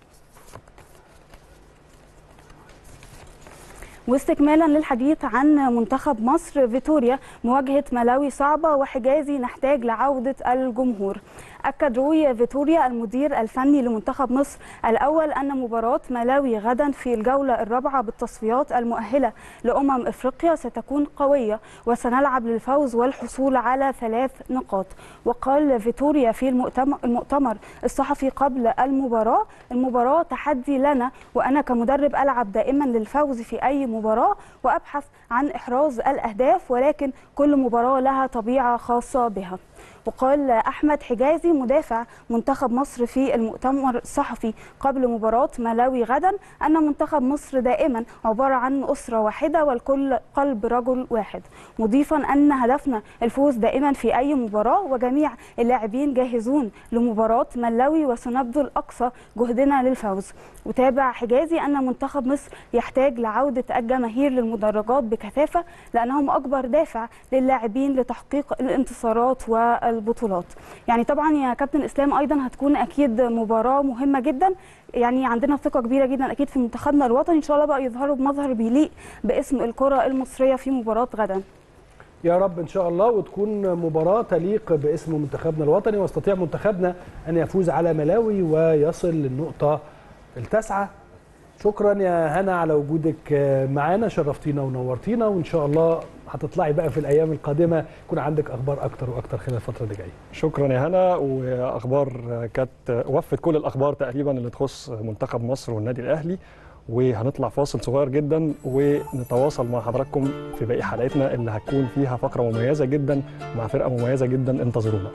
واستكمالا للحديث عن منتخب مصر، فيتوريا مواجهة ملاوي صعبة وحجازي نحتاج لعودة الجمهور. أكد روي فيتوريا المدير الفني لمنتخب مصر الأول أن مباراة ملاوي غدا في الجولة الرابعة بالتصفيات المؤهلة أفريقيا ستكون قوية وسنلعب للفوز والحصول على 3 نقاط. وقال فيتوريا في المؤتمر الصحفي قبل المباراة تحدي لنا، وأنا كمدرب ألعب دائما للفوز في أي مباراة وأبحث عن إحراز الأهداف، ولكن كل مباراة لها طبيعة خاصة بها. وقال أحمد حجازي مدافع منتخب مصر في المؤتمر الصحفي قبل مباراة ملاوي غدا أن منتخب مصر دائما عبارة عن أسرة واحدة والكل قلب رجل واحد، مضيفا أن هدفنا الفوز دائما في أي مباراة وجميع اللاعبين جاهزون لمباراة ملاوي وسنبذل أقصى جهدنا للفوز. وتابع حجازي أن منتخب مصر يحتاج لعودة الجماهير للمدرجات بكثافة لأنهم أكبر دافع للاعبين لتحقيق الانتصارات والبطولات. يعني طبعا يا كابتن اسلام ايضا هتكون اكيد مباراه مهمه جدا، يعني عندنا ثقه كبيره جدا اكيد في منتخبنا الوطني، ان شاء الله بقى يظهروا بمظهر بيليق باسم الكره المصريه في مباراه غدا. يا رب ان شاء الله، وتكون مباراه تليق باسم منتخبنا الوطني، ويستطيع منتخبنا ان يفوز على ملاوي ويصل للنقطه التاسعه. شكرا يا هنا على وجودك معانا، شرفتينا ونورتينا، وان شاء الله هتطلعي بقى في الايام القادمه يكون عندك اخبار اكتر واكتر خلال الفتره اللي جايه. شكرا يا هنا، واخبار كانت وفت كل الاخبار تقريبا اللي تخص منتخب مصر والنادي الاهلي، وهنطلع فاصل صغير جدا ونتواصل مع حضراتكم في باقي حلقتنا اللي هتكون فيها فقره مميزه جدا مع فرقه مميزه جدا، انتظرونا.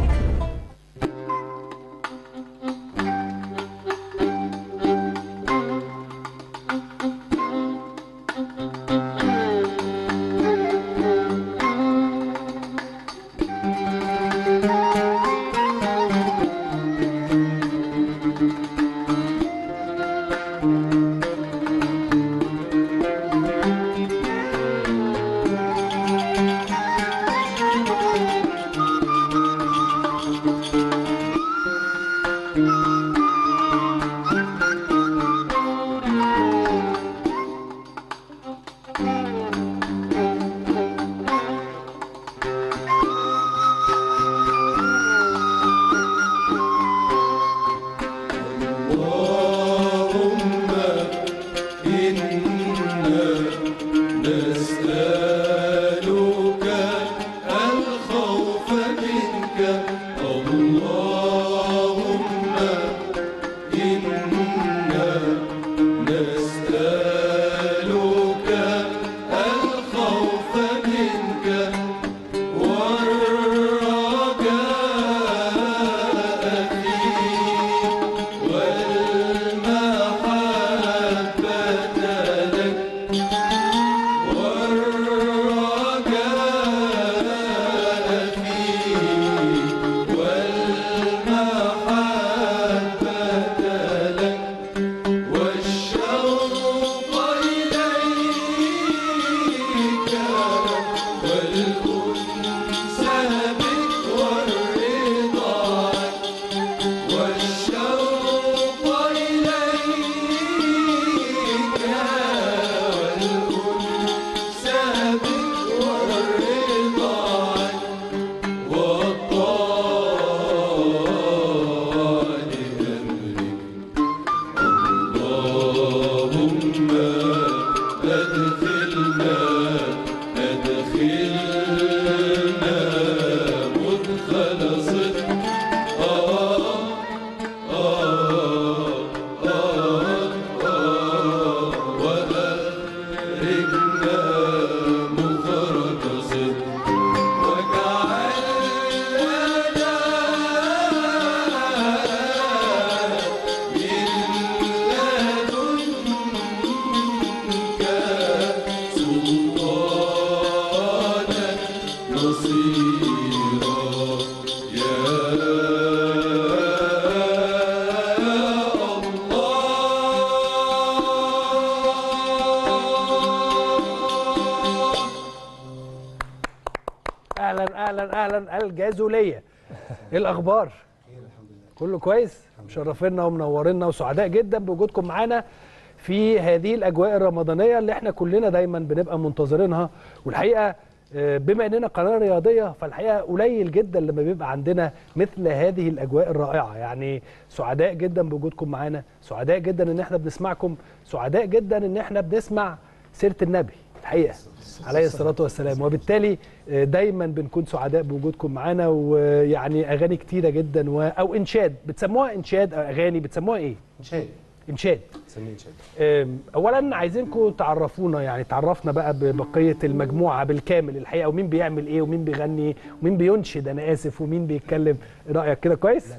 اهلا الجازوليه. ايه الاخبار؟ كله كويس؟ مشرفينا ومنورينا وسعداء جدا بوجودكم معانا في هذه الاجواء الرمضانيه اللي احنا كلنا دايما بنبقى منتظرينها. والحقيقه بما اننا قناه رياضيه فالحقيقه قليل جدا لما بيبقى عندنا مثل هذه الاجواء الرائعه. يعني سعداء جدا بوجودكم معانا، سعداء جدا ان احنا بنسمعكم، سعداء جدا ان احنا بنسمع سيره النبي الحقيقه عليه الصلاه والسلام، وبالتالي دايما بنكون سعداء بوجودكم معانا. ويعني اغاني كتيره جدا او انشاد، بتسموها انشاد او اغاني بتسموها ايه؟ انشاد. بنسميه انشاد. اولا عايزينكم تعرفونا، يعني تعرفنا بقى ببقيه المجموعه بالكامل الحقيقه، ومين بيعمل ايه ومين بيغني ومين بينشد، انا اسف، ومين بيتكلم. رايك كده كويس؟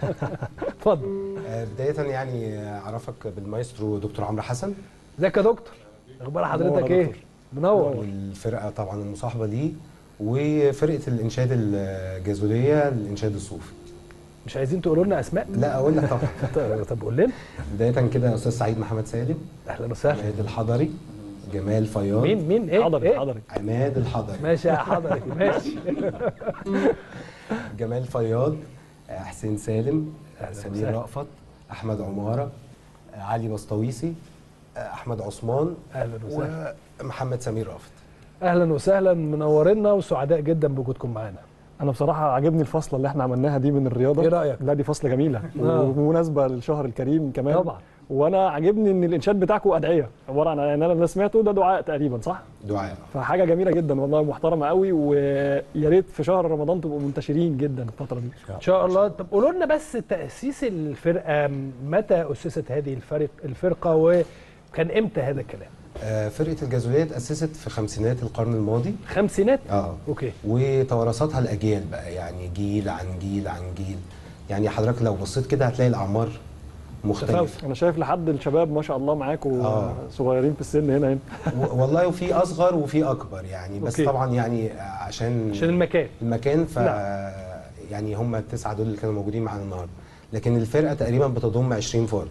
اتفضل. بدايه يعني اعرفك بالمايسترو دكتور عمرو حسن. ازيك يا دكتور؟ اخبار حضرتك ايه؟ منور. والفرقه طبعا المصاحبه دي وفرقه الانشاد الجازوليه الانشاد الصوفي. مش عايزين تقولوا لنا اسماء؟ لا اقول لك طبعا. طب قول لنا. بدايه كده استاذ سعيد محمد سالم. اهلا وسهلا. عماد الحضري. جمال فياض. مين ايه؟ حضري. عماد الحضري. ماشي يا حضري ماشي. جمال فياض، حسين سالم، سمير رأفت، احمد عماره، علي بسطويسي، احمد عثمان، اهلا وسهلا، ومحمد سمير رأفت. اهلا وسهلا، منورنا وسعداء جدا بوجودكم معانا. انا بصراحه عجبني الفصله اللي احنا عملناها دي من الرياضه. ايه رايك؟ لا دي فصله جميله ومناسبه للشهر الكريم كمان طبعا. وانا عاجبني ان الانشاد بتاعكم ادعيه، عباره عن انا اللي سمعته ده دعاء تقريبا، صح؟ دعاء. فحاجه جميله جدا والله، محترمه قوي، ويا ريت في شهر رمضان تبقوا منتشرين جدا الفتره دي ان شاء الله. طب قولوا لنا بس تاسيس الفرقه، متى اسست هذه الفرقه وكان امتى هذا الكلام؟ فرقه الجاذوليه اتاسست في خمسينات القرن الماضي. خمسينات؟ اوكي. وتوارثتها الاجيال بقى، يعني جيل عن جيل عن جيل. يعني حضرتك لو بصيت كده هتلاقي الاعمار مختلفه. انا شايف لحد الشباب ما شاء الله معاكم صغيرين في السن هنا والله، وفي اصغر وفي اكبر يعني، بس أوكي. طبعا يعني عشان المكان ف يعني هم التسعه دول اللي كانوا موجودين معانا النهارده، لكن الفرقه تقريبا بتضم 20 فرد.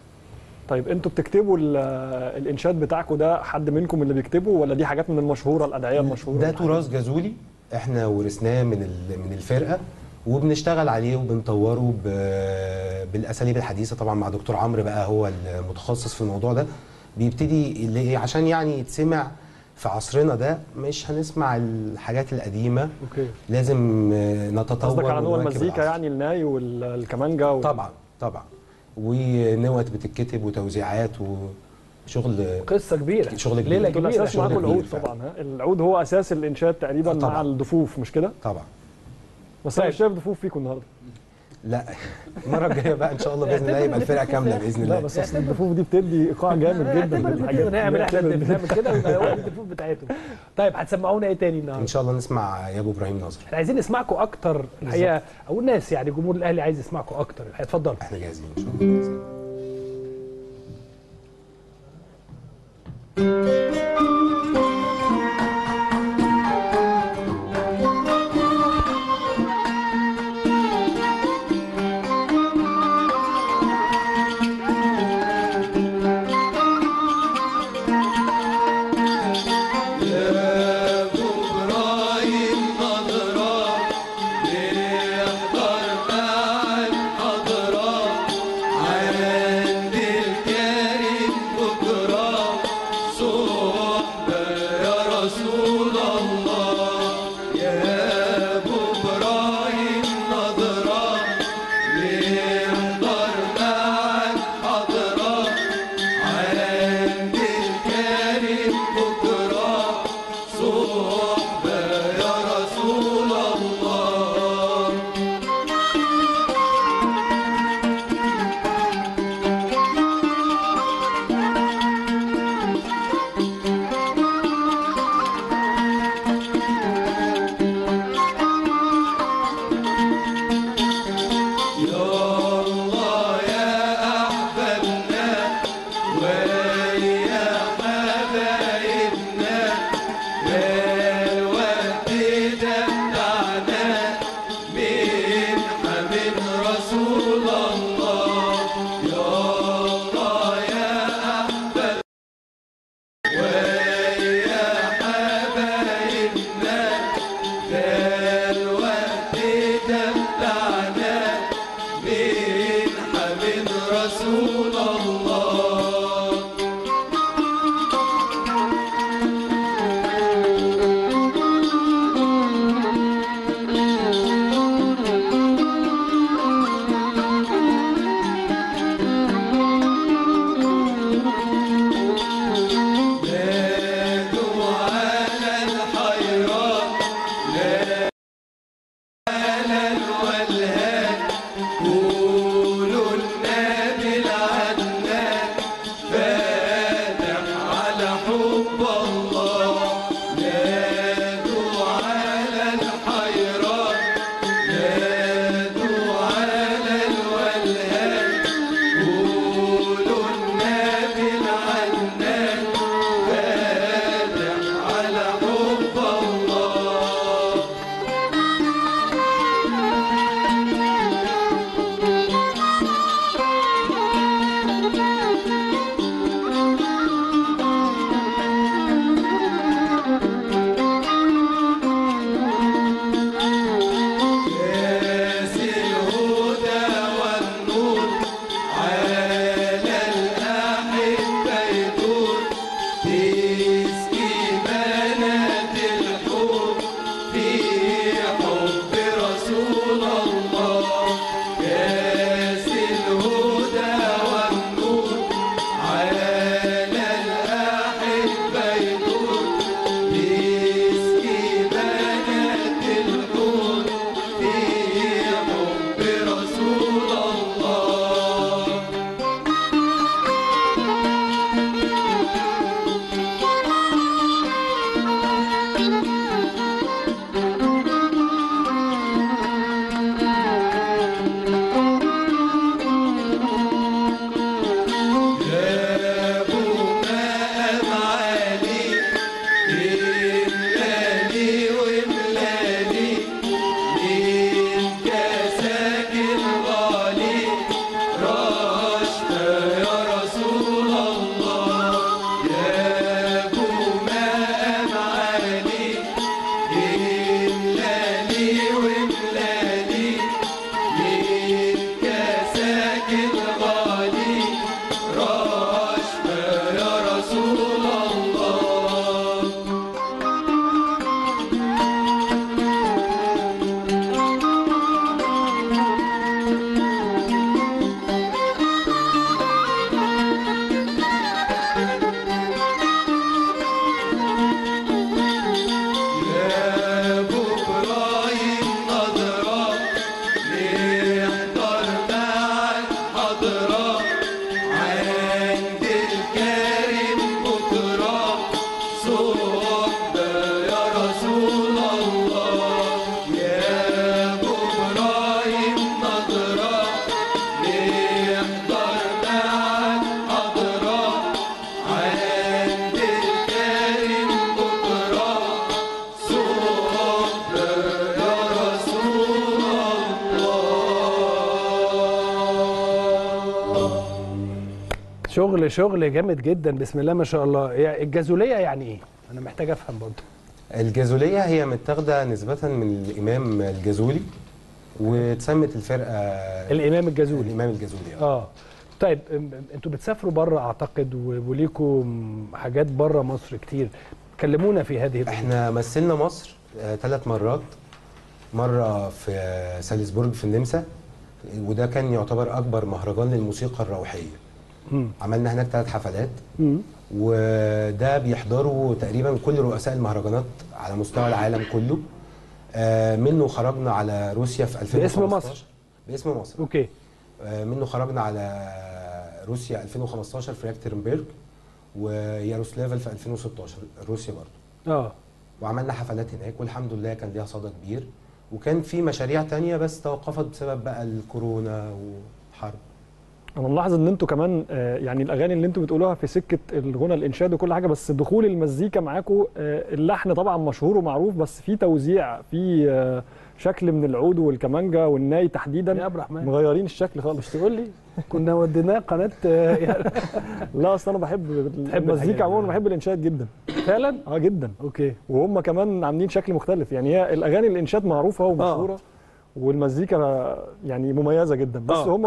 طيب انتوا بتكتبوا الانشاد بتاعكم ده حد منكم اللي بيكتبه، ولا دي حاجات من المشهوره الادعيه المشهوره؟ ده تراث جاذولي احنا ورثناه من الفرقه، وبنشتغل عليه وبنطوره بالاساليب الحديثه طبعا، مع دكتور عمرو بقى هو المتخصص في الموضوع ده. بيبتدي عشان يعني يتسمع في عصرنا ده، مش هنسمع الحاجات القديمه. اوكي. لازم نتطور. قصدك على نوع المزيكا يعني، الناي والكمانجا طبعا ونوت بتتكتب وتوزيعات وشغل، قصه كبيره، شغل كبير. ليله كبيره. الاساس معاكم العود طبعا، العود هو اساس الانشاد تقريبا مع الضفوف، مش كده؟ طبعا. بس انا مش شايف ضفوف فيكم النهارده. لا، المره الجايه بقى ان شاء الله باذن الله يبقى الفرقه كامله باذن الله. لا بس اصل الضفوف دي بتدي ايقاع جامد جدا للحاجات. نعمل احنا كده ويبقى هو الضفوف بتاعتهم. طيب هتسمعونا ايه تاني النهارده؟ ان شاء الله نسمع يا ابو ابراهيم ناصر. احنا عايزين نسمعكم اكتر الحقيقه، او الناس يعني جمهور الاهلي عايز يسمعكم اكتر. اتفضلوا. احنا جاهزين ان شاء الله. على شغل جامد جدا، بسم الله ما شاء الله. الجاذوليه يعني ايه؟ انا محتاج افهم برضه. الجاذوليه هي متاخده نسبه من الامام الجاذولي، واتسمت الفرقه الامام الجاذولي. الامام الجاذولي. طيب انتوا بتسافروا بره اعتقد، وليكم حاجات بره مصر كتير، كلمونا في هذه الأمور. احنا مثلنا مصر 3 مرات. مره في سالزبورج في النمسا، وده كان يعتبر اكبر مهرجان للموسيقى الروحيه. عملنا هناك 3 حفلات، وده بيحضروا تقريبا كل رؤساء المهرجانات على مستوى العالم كله. منه خرجنا على روسيا في 2015 باسم مصر. اوكي. منه خرجنا على روسيا 2015 في يكترنبرج، وياروسلافل في 2016 روسيا برضه. وعملنا حفلات هناك، والحمد لله كان ليها صدى كبير. وكان في مشاريع تانية بس توقفت بسبب بقى الكورونا والحرب. انا ملاحظ ان انتوا كمان يعني الاغاني اللي انتوا بتقولوها في سكه الغنى الانشاد وكل حاجه، بس دخول المزيكا معاكم اللحن طبعا مشهور ومعروف، بس في توزيع، في شكل من العود والكمانجا والناي تحديدا يا ابو الرحمن مغيرين الشكل خالص. مش تقول لي كنا وديناه قناه لا اصل انا بحب المزيكا عموما، بحب الانشاد جدا فعلا. جدا. اوكي. وهم كمان عاملين شكل مختلف، يعني هي الاغاني الانشاد معروفه ومشهوره، والمزيكا يعني مميزه جدا، بس هم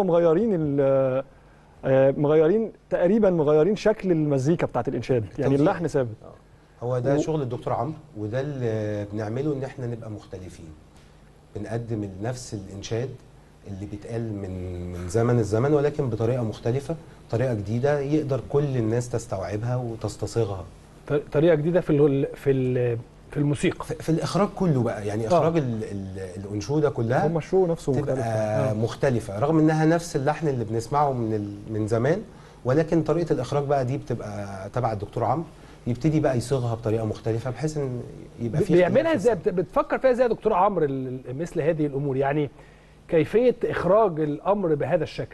مغيرين تقريبا، مغيرين شكل المزيكا بتاعت الانشاد، يعني اللحن ثابت. هو ده شغل الدكتور عمرو، وده اللي بنعمله، ان احنا نبقى مختلفين، بنقدم نفس الانشاد اللي بيتقال من زمن الزمن، ولكن بطريقه مختلفه، طريقه جديده يقدر كل الناس تستوعبها وتستصيغها. طريقه جديده في الموسيقى، في الاخراج كله بقى، يعني اخراج الانشوده كلها هم الشو نفسه تبقى مختلفه، رغم انها نفس اللحن اللي بنسمعه من زمان، ولكن طريقه الاخراج بقى دي بتبقى تبع الدكتور عمرو، يبتدي بقى يصيغها بطريقه مختلفه، بحيث ان يبقى في بيعملها ازاي؟ بتفكر فيها ازاي يا دكتور عمرو مثل هذه الامور؟ يعني كيفيه اخراج الامر بهذا الشكل،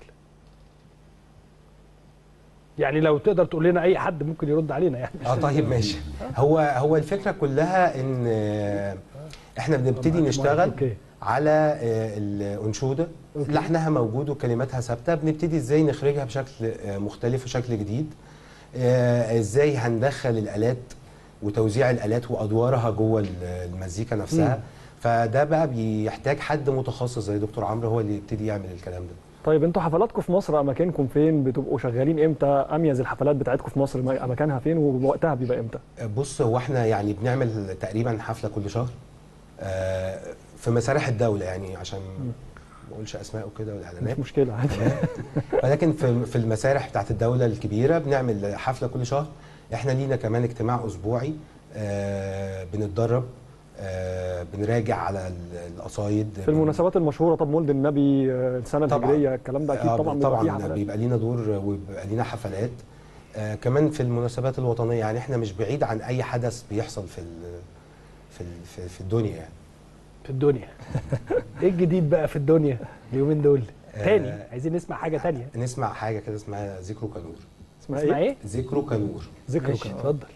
يعني لو تقدر تقول لنا، اي حد ممكن يرد علينا يعني. طيب ماشي. هو الفكره كلها ان احنا بنبتدي نشتغل على الانشوده، لحنها موجود وكلماتها ثابته، بنبتدي ازاي نخرجها بشكل مختلف وشكل جديد، ازاي هندخل الالات وتوزيع الالات وادوارها جوه المزيكا نفسها. فده بقى بيحتاج حد متخصص زي دكتور عمرو، هو اللي يبتدي يعمل الكلام ده. طيب انتوا حفلاتكم في مصر اماكنكم فين؟ بتبقوا شغالين امتى؟ اميز الحفلات بتاعتكم في مصر اماكنها فين ووقتها بيبقى امتى؟ بص، هو احنا يعني بنعمل تقريبا حفله كل شهر في مسارح الدوله، يعني عشان ما اقولش اسماء وكده والاعلانات، مش مشكله عادي. ولكن في المسارح بتاعت الدوله الكبيره بنعمل حفله كل شهر. احنا لينا كمان اجتماع اسبوعي بنتدرب، بنراجع على القصايد في المناسبات المشهوره. طب مولد النبي، السنه الهجريه، الكلام ده اكيد طبعا بيبقى لينا دور وبيبقى لينا حفلات. كمان في المناسبات الوطنيه، يعني احنا مش بعيد عن اي حدث بيحصل في الدنيا يعني. في الدنيا. ايه الجديد بقى في الدنيا اليومين دول؟ تاني عايزين نسمع حاجه تانية. نسمع حاجه كده اسمها ذكر كنور. اسمها ايه؟ ذكر كنور. ذكر كنور. اتفضل.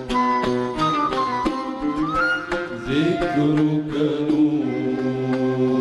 ذكرك نور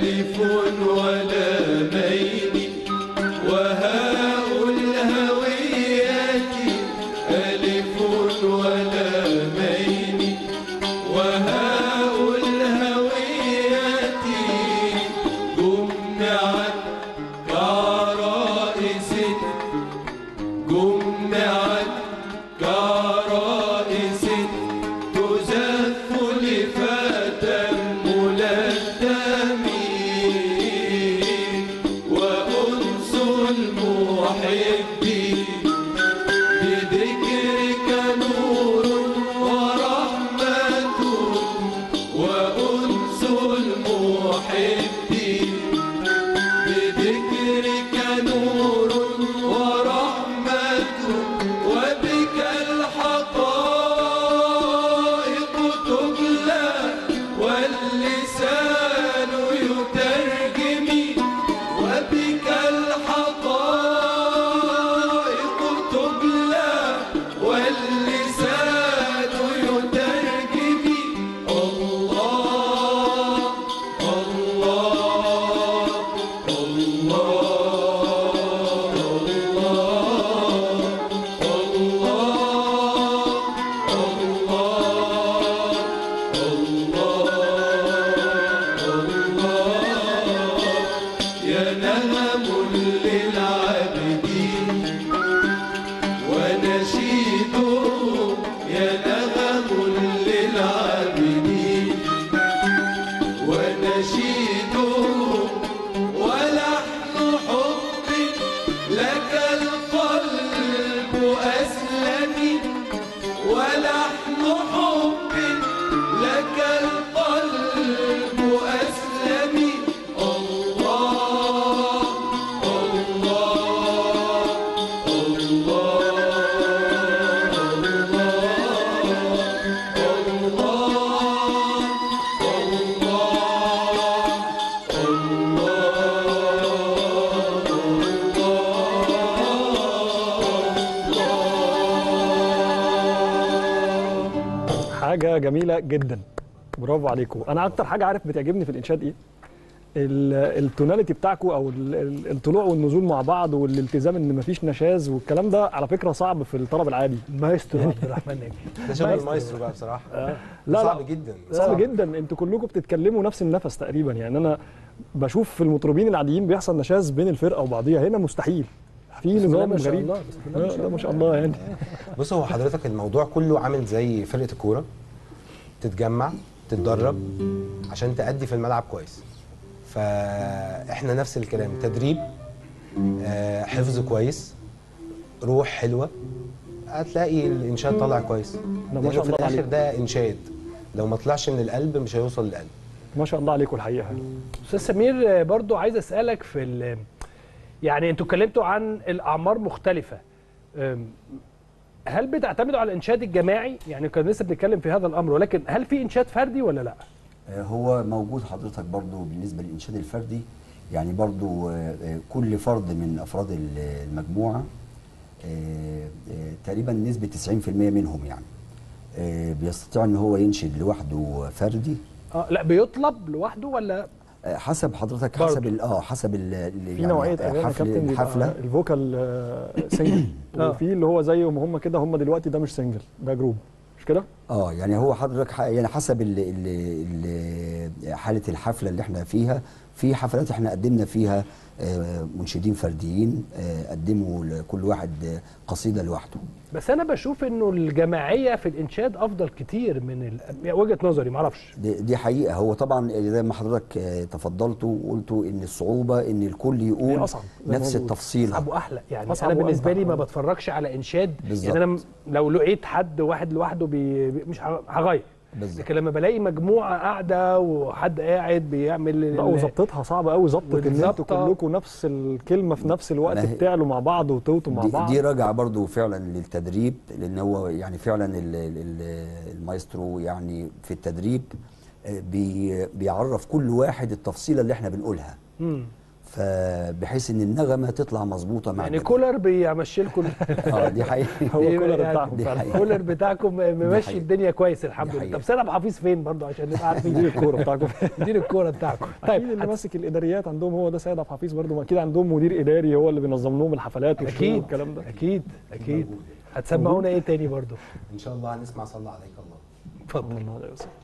ألف ولامين وهاء الهوية ألف ولامين وهاء الهوية جمعت كعرائس جمعت كعرائس تزف لفتى ملتم وأنس المحب بذكرك نور ورحمة وأنس المحب بذكرك نور ورحمة وبك الحقائق تبلى واللسان يترجم وبك الحقائق تبلى واللسان يترجم الله الله يا نغم للعابدين ونشيده يا نغم للعابدين ونشيده ولحن حب لك القلب أسلمي ولحن حب لك القلب أسلمي الله الله الله حاجه جميله جدا، برافو عليكم. انا اكتر حاجه عارف بتعجبني في الانشاد ايه؟ التوناليتي بتاعكم او الطلوع والنزول مع بعض والالتزام ان مفيش نشاز والكلام ده على فكره صعب في الطرب العادي. مايسترو عبد الرحمن ناجي ده شغل المايسترو بقى بصراحه. لا صعب جدا، صعب جدا. انتوا كلكم بتتكلموا نفس النفس تقريبا، يعني انا بشوف في المطربين العاديين بيحصل نشاز بين الفرقه وبعضيها، هنا مستحيل، في نظام غريب. لا ما شاء الله يعني. بص هو حضرتك الموضوع كله عامل زي فرقه الكوره، تتجمع تتدرب عشان تأدي في الملعب كويس. فاحنا نفس الكلام، تدريب، حفظ كويس، روح حلوه، هتلاقي الانشاد طالع كويس. ما شاء في الله الاخر عليك. ده انشاد، لو ما طلعش من القلب مش هيوصل للقلب. ما شاء الله عليكم الحقيقه. استاذ سمير برضو عايز اسالك في يعني انتوا اتكلمتوا عن الاعمار مختلفه، هل بتعتمدوا على الانشاد الجماعي؟ يعني كنا لسه بنتكلم في هذا الامر، ولكن هل في انشاد فردي ولا لا؟ هو موجود حضرتك برضو بالنسبه للانشاد الفردي، يعني برضو كل فرد من افراد المجموعه تقريبا نسبه 90% منهم يعني بيستطيع ان هو ينشد لوحده فردي. لا بيطلب لوحده ولا حسب حضرتك، حسب حسب في نوعيه الحفله الفوكال سنجل وفي اللي هو زيهم هم كده، هم دلوقتي ده مش سنجل، ده جروب، مش كده؟ يعني هو حضرتك يعني حسب حاله الحفله اللي احنا فيها. في حفلات احنا قدمنا فيها منشدين فرديين قدموا لكل واحد قصيده لوحده. بس انا بشوف انه الجماعيه في الانشاد افضل كتير من وجهه نظري، معرفش. دي حقيقه. هو طبعا زي ما حضرتك تفضلتوا وقلتوا ان الصعوبه ان الكل يقول نفس التفصيله. اصعب واحلى يعني. انا بالنسبه لي ما بتفرجش على انشاد بالزبط. يعني انا لو لقيت حد واحد لوحده مش هغير، لكن لما بلاقي مجموعه قاعده وحد قاعد بيعمل وظبطتها صعبه قوي، ظبطه ان انتوا كلكم نفس الكلمه في نفس الوقت بتعلوا مع بعض وتوتوا مع بعض. دي راجعه برضو فعلا للتدريب، لان هو يعني فعلا المايسترو يعني في التدريب بيعرف كل واحد التفصيله اللي احنا بنقولها. فبحيث ان النغمه تطلع مظبوطه مع يعني كولر بيمشي لكم دي حقيقه. هو كولر بتاعكم فعلا. كولر بتاعكم ممشي الدنيا كويس الحمد لله. طب سيد عبد الحفيظ فين برضه عشان نبقى عارفين؟ مدير الكوره بتاعكم. مدير الكوره بتاعكم. طيب اللي ماسك الاداريات عندهم هو ده سيد عبد الحفيظ برضه، اكيد عندهم مدير اداري هو اللي بينظم لهم الحفلات اكيد والكلام ده. اكيد هتسمعونا ايه تاني برضه؟ ان شاء الله هنسمع صلى عليك الله. اتفضل. الله عليه وسلم.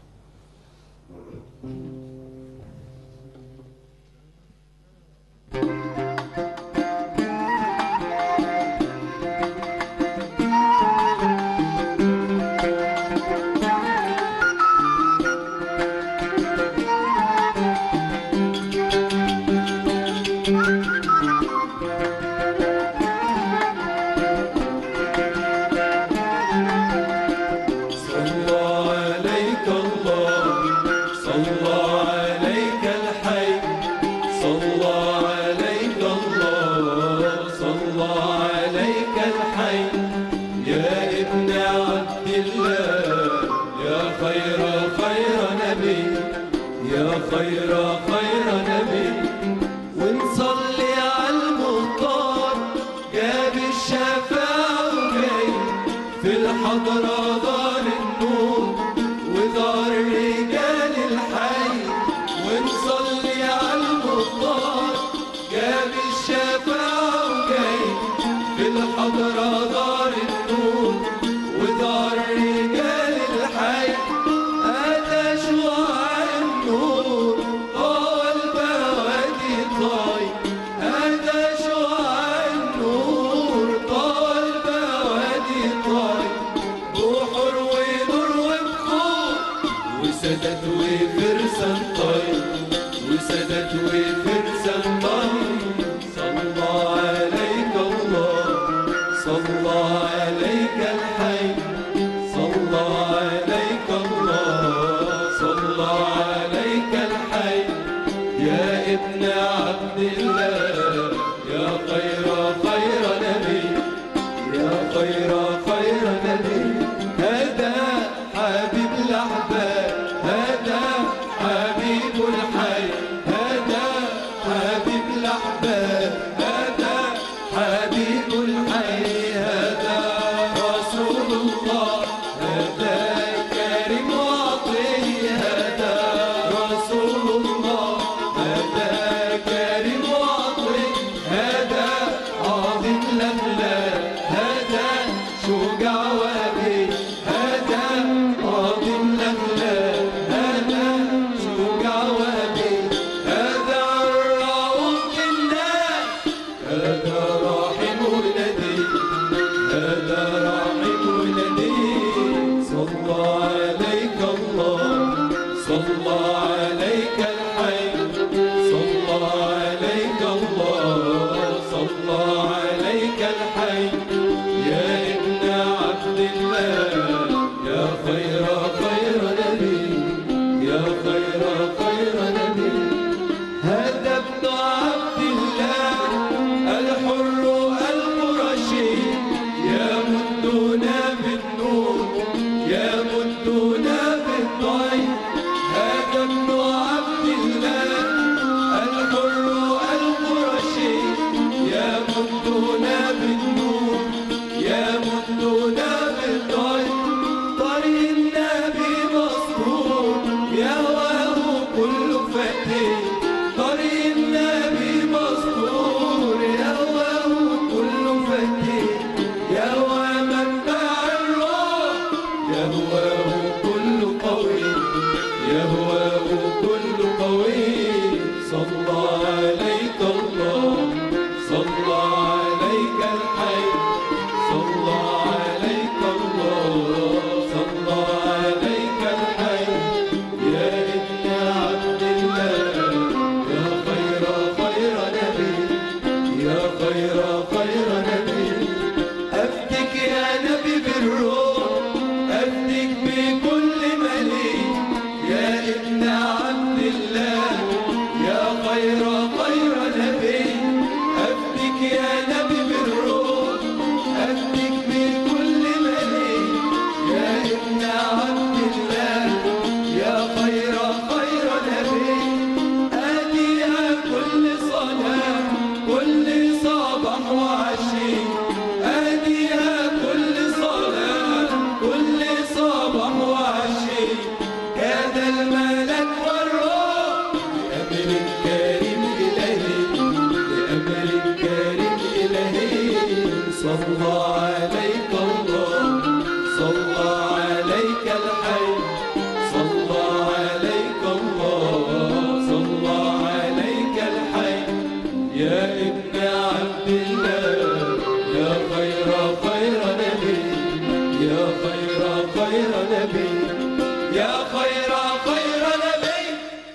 يا ابن عبد الله يا خير نبي يا خير نبي يا خير نبي.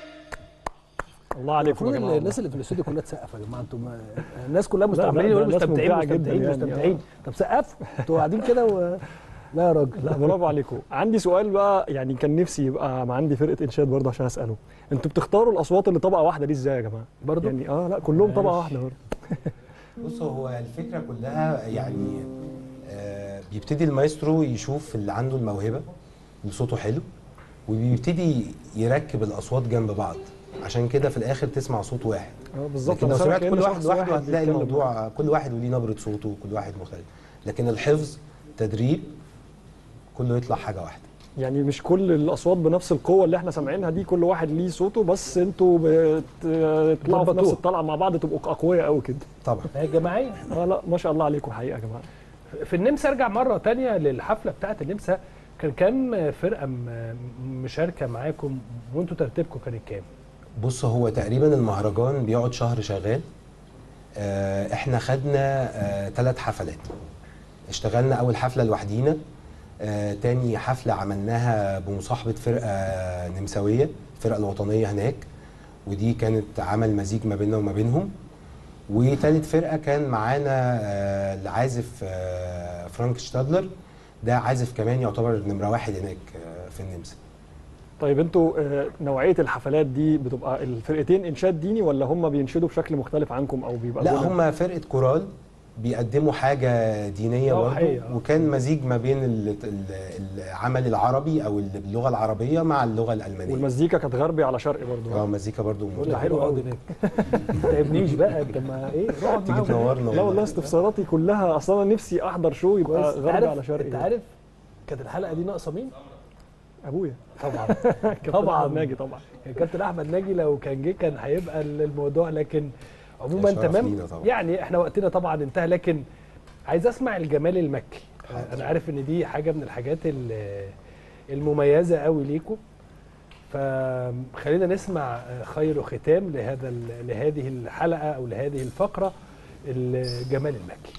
الله عليكم يا المفروض جماعه. الناس اللي في الاستوديو كلها تسقف يا جماعه. انتم الناس كلها مستعملين يقولوا مستمتعين مستمتعين. طب سقفوا انتوا قاعدين كده لا يا راجل. لا برافو عليكم. عندي سؤال بقى، يعني كان نفسي يبقى ما عندي فرقه انشاد برضه عشان اساله. انتوا بتختاروا الاصوات اللي طبقه واحده دي ازاي يا جماعه؟ برضه يعني لا كلهم طبقه واحده برضه. بص هو الفكره كلها يعني بيبتدي المايسترو يشوف اللي عنده الموهبه اللي صوته حلو، وبيبتدي يركب الاصوات جنب بعض عشان كده في الاخر تسمع صوت واحد. بالظبط. لو سمعت كل واحد لوحده هتلاقي الموضوع كل واحد وليه نبره صوته وكل واحد مختلف، لكن الحفظ تدريب كله يطلع حاجه واحده. يعني مش كل الاصوات بنفس القوه اللي احنا سامعينها دي، كل واحد ليه صوته، بس انتوا بتطلعوا في نفس الطلعه مع بعض تبقوا اقوياء قوي كده. طبعا هي جماعيه. لا ما شاء الله عليكم حقيقه يا جماعه. في النمسا ارجع مره ثانيه للحفله بتاعه النمسا، كان كام فرقه مشاركه معاكم وانتوا ترتيبكم كان كام؟ بص هو تقريبا المهرجان بيقعد شهر شغال. احنا خدنا 3 حفلات. اشتغلنا اول حفله لوحدينا، تاني حفله عملناها بمصاحبه فرقه نمساويه، الفرقه الوطنيه هناك، ودي كانت عمل مزيج ما بيننا وما بينهم. وتالت فرقه كان معانا العازف فرانك شتادلر، ده عازف كمان يعتبر نمره 1 هناك في النمسا. طيب انتوا نوعيه الحفلات دي بتبقى الفرقتين انشاد ديني ولا هم بينشدوا بشكل مختلف عنكم او بيبقى؟ لا هم فرقه كورال بيقدموا حاجه دينيه برضه، وكان مزيج ما بين العمل العربي او اللغه العربيه مع اللغه الالمانيه. والمزيكا كانت غربي على شرقي برضه. مزيكا برضه ولا حلو قوي هناك. ما تعبنيش بقى انت، ما ايه اقعد تيجي تنورنا. لا والله استفساراتي كلها اصلا انا نفسي احضر شو يبقى غربي على شرقي. انت عارف كانت الحلقه دي ناقصه مين؟ ابويا طبعا. طبعا ناجي طبعا. كابتن احمد ناجي لو كان جه كان هيبقى الموضوع، لكن عموما تمام. يعني احنا وقتنا طبعا انتهى، لكن عايز اسمع الجمال المكي. انا عارف ان دي حاجه من الحاجات المميزه قوي ليكم، فخلينا نسمع خير ختام لهذه الحلقه او لهذه الفقره، الجمال المكي.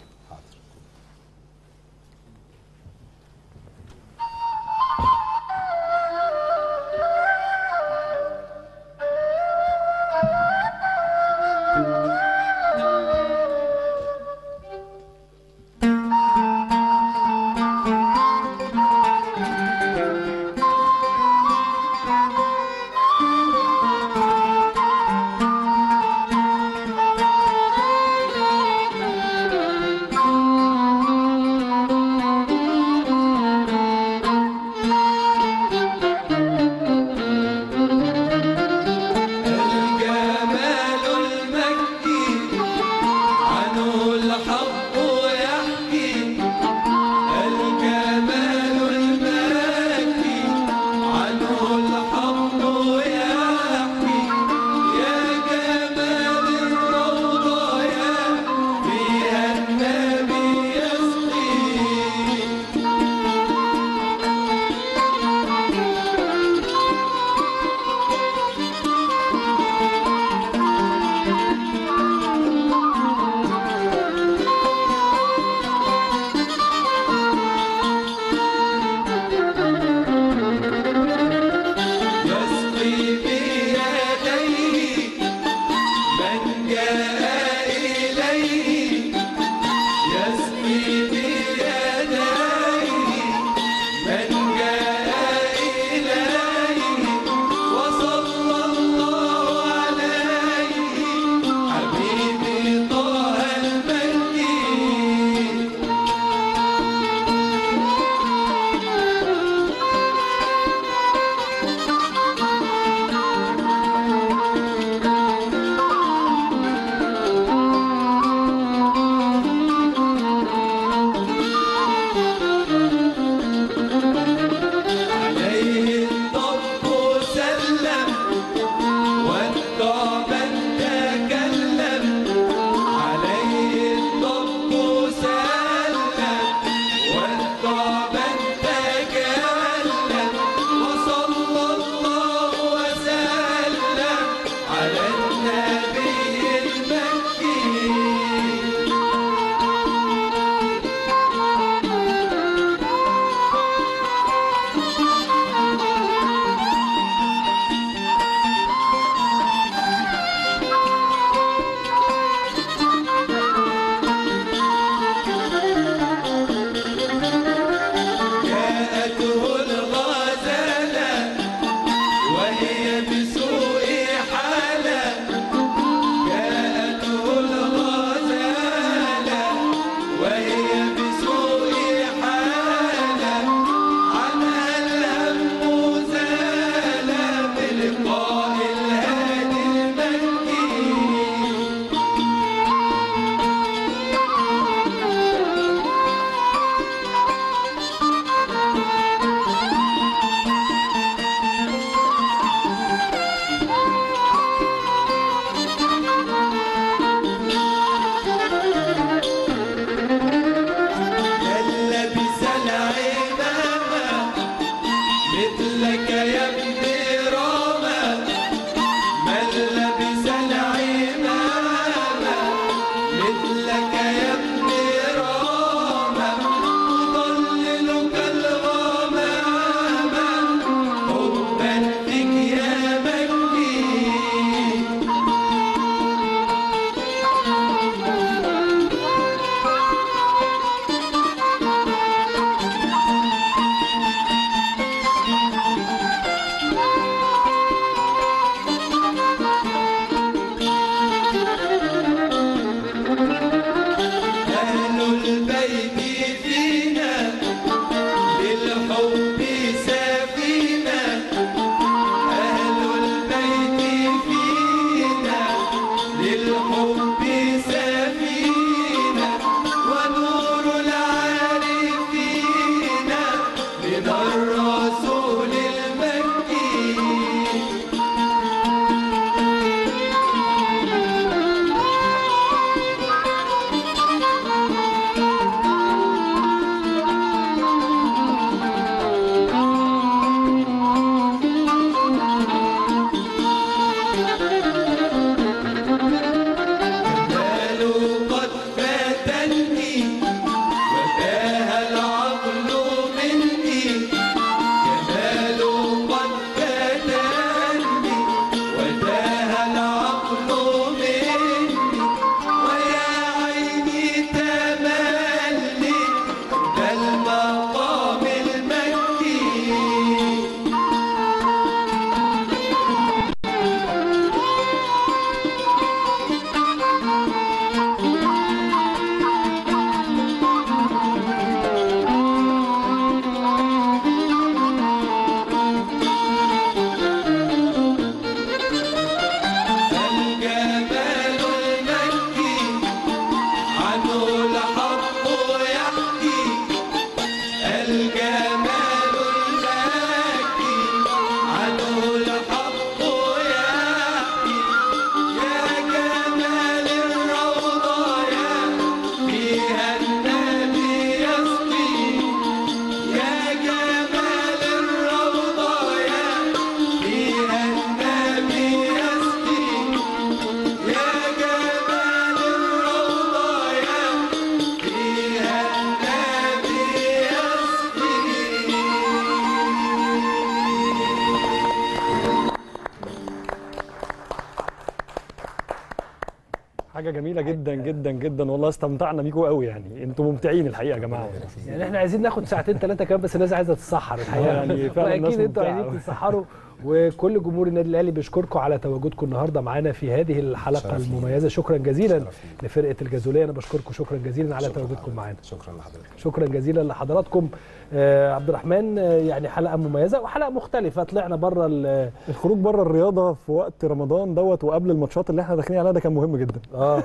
حاجه جميله جدا جدا جدا والله، استمتعنا بيكم قوي يعني، انتم ممتعين الحقيقه يا جماعه. يعني احنا عايزين ناخد ساعتين 3 كمان، بس الناس عايزه تتسحر الحقيقه يعني فعلا اكيد انتوا عايزين تتسحروا. وكل جمهور النادي الاهلي بيشكركم على تواجدكم النهارده معانا في هذه الحلقه المميزه. شكرا جزيلا لفرقه الجازوليه، انا بشكركم شكرا جزيلا على تواجدكم معانا. شكرا لحضرتك. شكرا جزيلا لحضراتكم. عبد الرحمن، يعني حلقه مميزه وحلقه مختلفه، طلعنا بره الخروج بره الرياضه في وقت رمضان دوت وقبل الماتشات اللي احنا داخلين عليها، ده كان مهم جدا.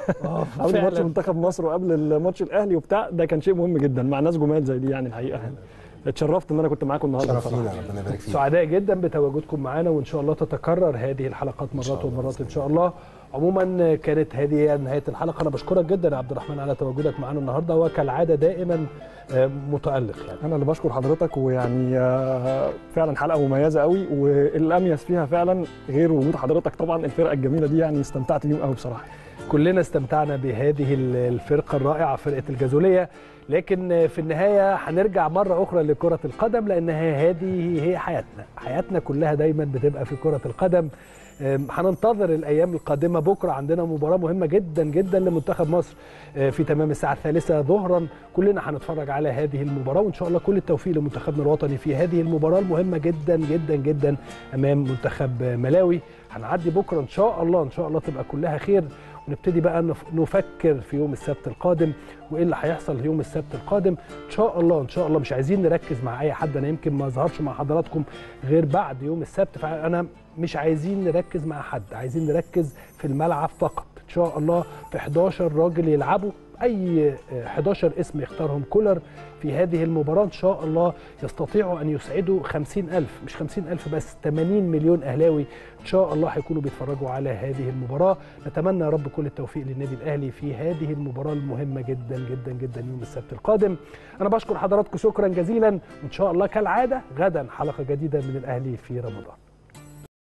قبل ماتش منتخب مصر وقبل الماتش الاهلي وبتاع، ده كان شيء مهم جدا مع ناس جمال زي دي يعني الحقيقه. اتشرفت ان انا كنت معاكم النهارده. شرف لينا، ربنا يبارك فيك. سعداء جدا بتواجدكم معانا، وان شاء الله تتكرر هذه الحلقات مرات ومرات ان شاء الله. عموما كانت هذه نهايه الحلقه، انا بشكرك جدا يا عبد الرحمن على تواجدك معانا النهارده، وكالعاده دائما متالق يعني. انا اللي بشكر حضرتك، ويعني فعلا حلقه مميزه قوي، والاميز فيها فعلا غير وجود حضرتك طبعا الفرقه الجميله دي، يعني استمتعت بيهم قوي بصراحه. كلنا استمتعنا بهذه الفرقه الرائعه فرقه الجازوليه، لكن في النهايه هنرجع مره اخرى لكره القدم، لان هذه هي حياتنا كلها دايما بتبقى في كره القدم. هننتظر الايام القادمه. بكره عندنا مباراه مهمه جدا جدا لمنتخب مصر في تمام الساعه 3 ظهرا، كلنا هنتفرج على هذه المباراه، وان شاء الله كل التوفيق لمنتخبنا الوطني في هذه المباراه المهمه جدا جدا جدا امام منتخب ملاوي. هنعدي بكره ان شاء الله، ان شاء الله تبقى كلها خير، ونبتدي بقى نفكر في يوم السبت القادم وايه اللي هيحصل يوم السبت القادم ان شاء الله. ان شاء الله مش عايزين نركز مع اي حد، انا يمكن ما اظهرش مع حضراتكم غير بعد يوم السبت، فانا مش عايزين نركز مع حد، عايزين نركز في الملعب فقط. ان شاء الله في 11 راجل يلعبوا، اي 11 اسم يختارهم كولر في هذه المباراه، ان شاء الله يستطيعوا ان يسعدوا 50,000 مش 50,000 بس 80 مليون اهلاوي ان شاء الله هيكونوا بيتفرجوا على هذه المباراه. نتمنى يا رب كل التوفيق للنادي الاهلي في هذه المباراه المهمه جدا جدا جدا يوم السبت القادم. انا بشكر حضراتكم شكرا جزيلا، وان شاء الله كالعاده غدا حلقه جديده من الاهلي في رمضان.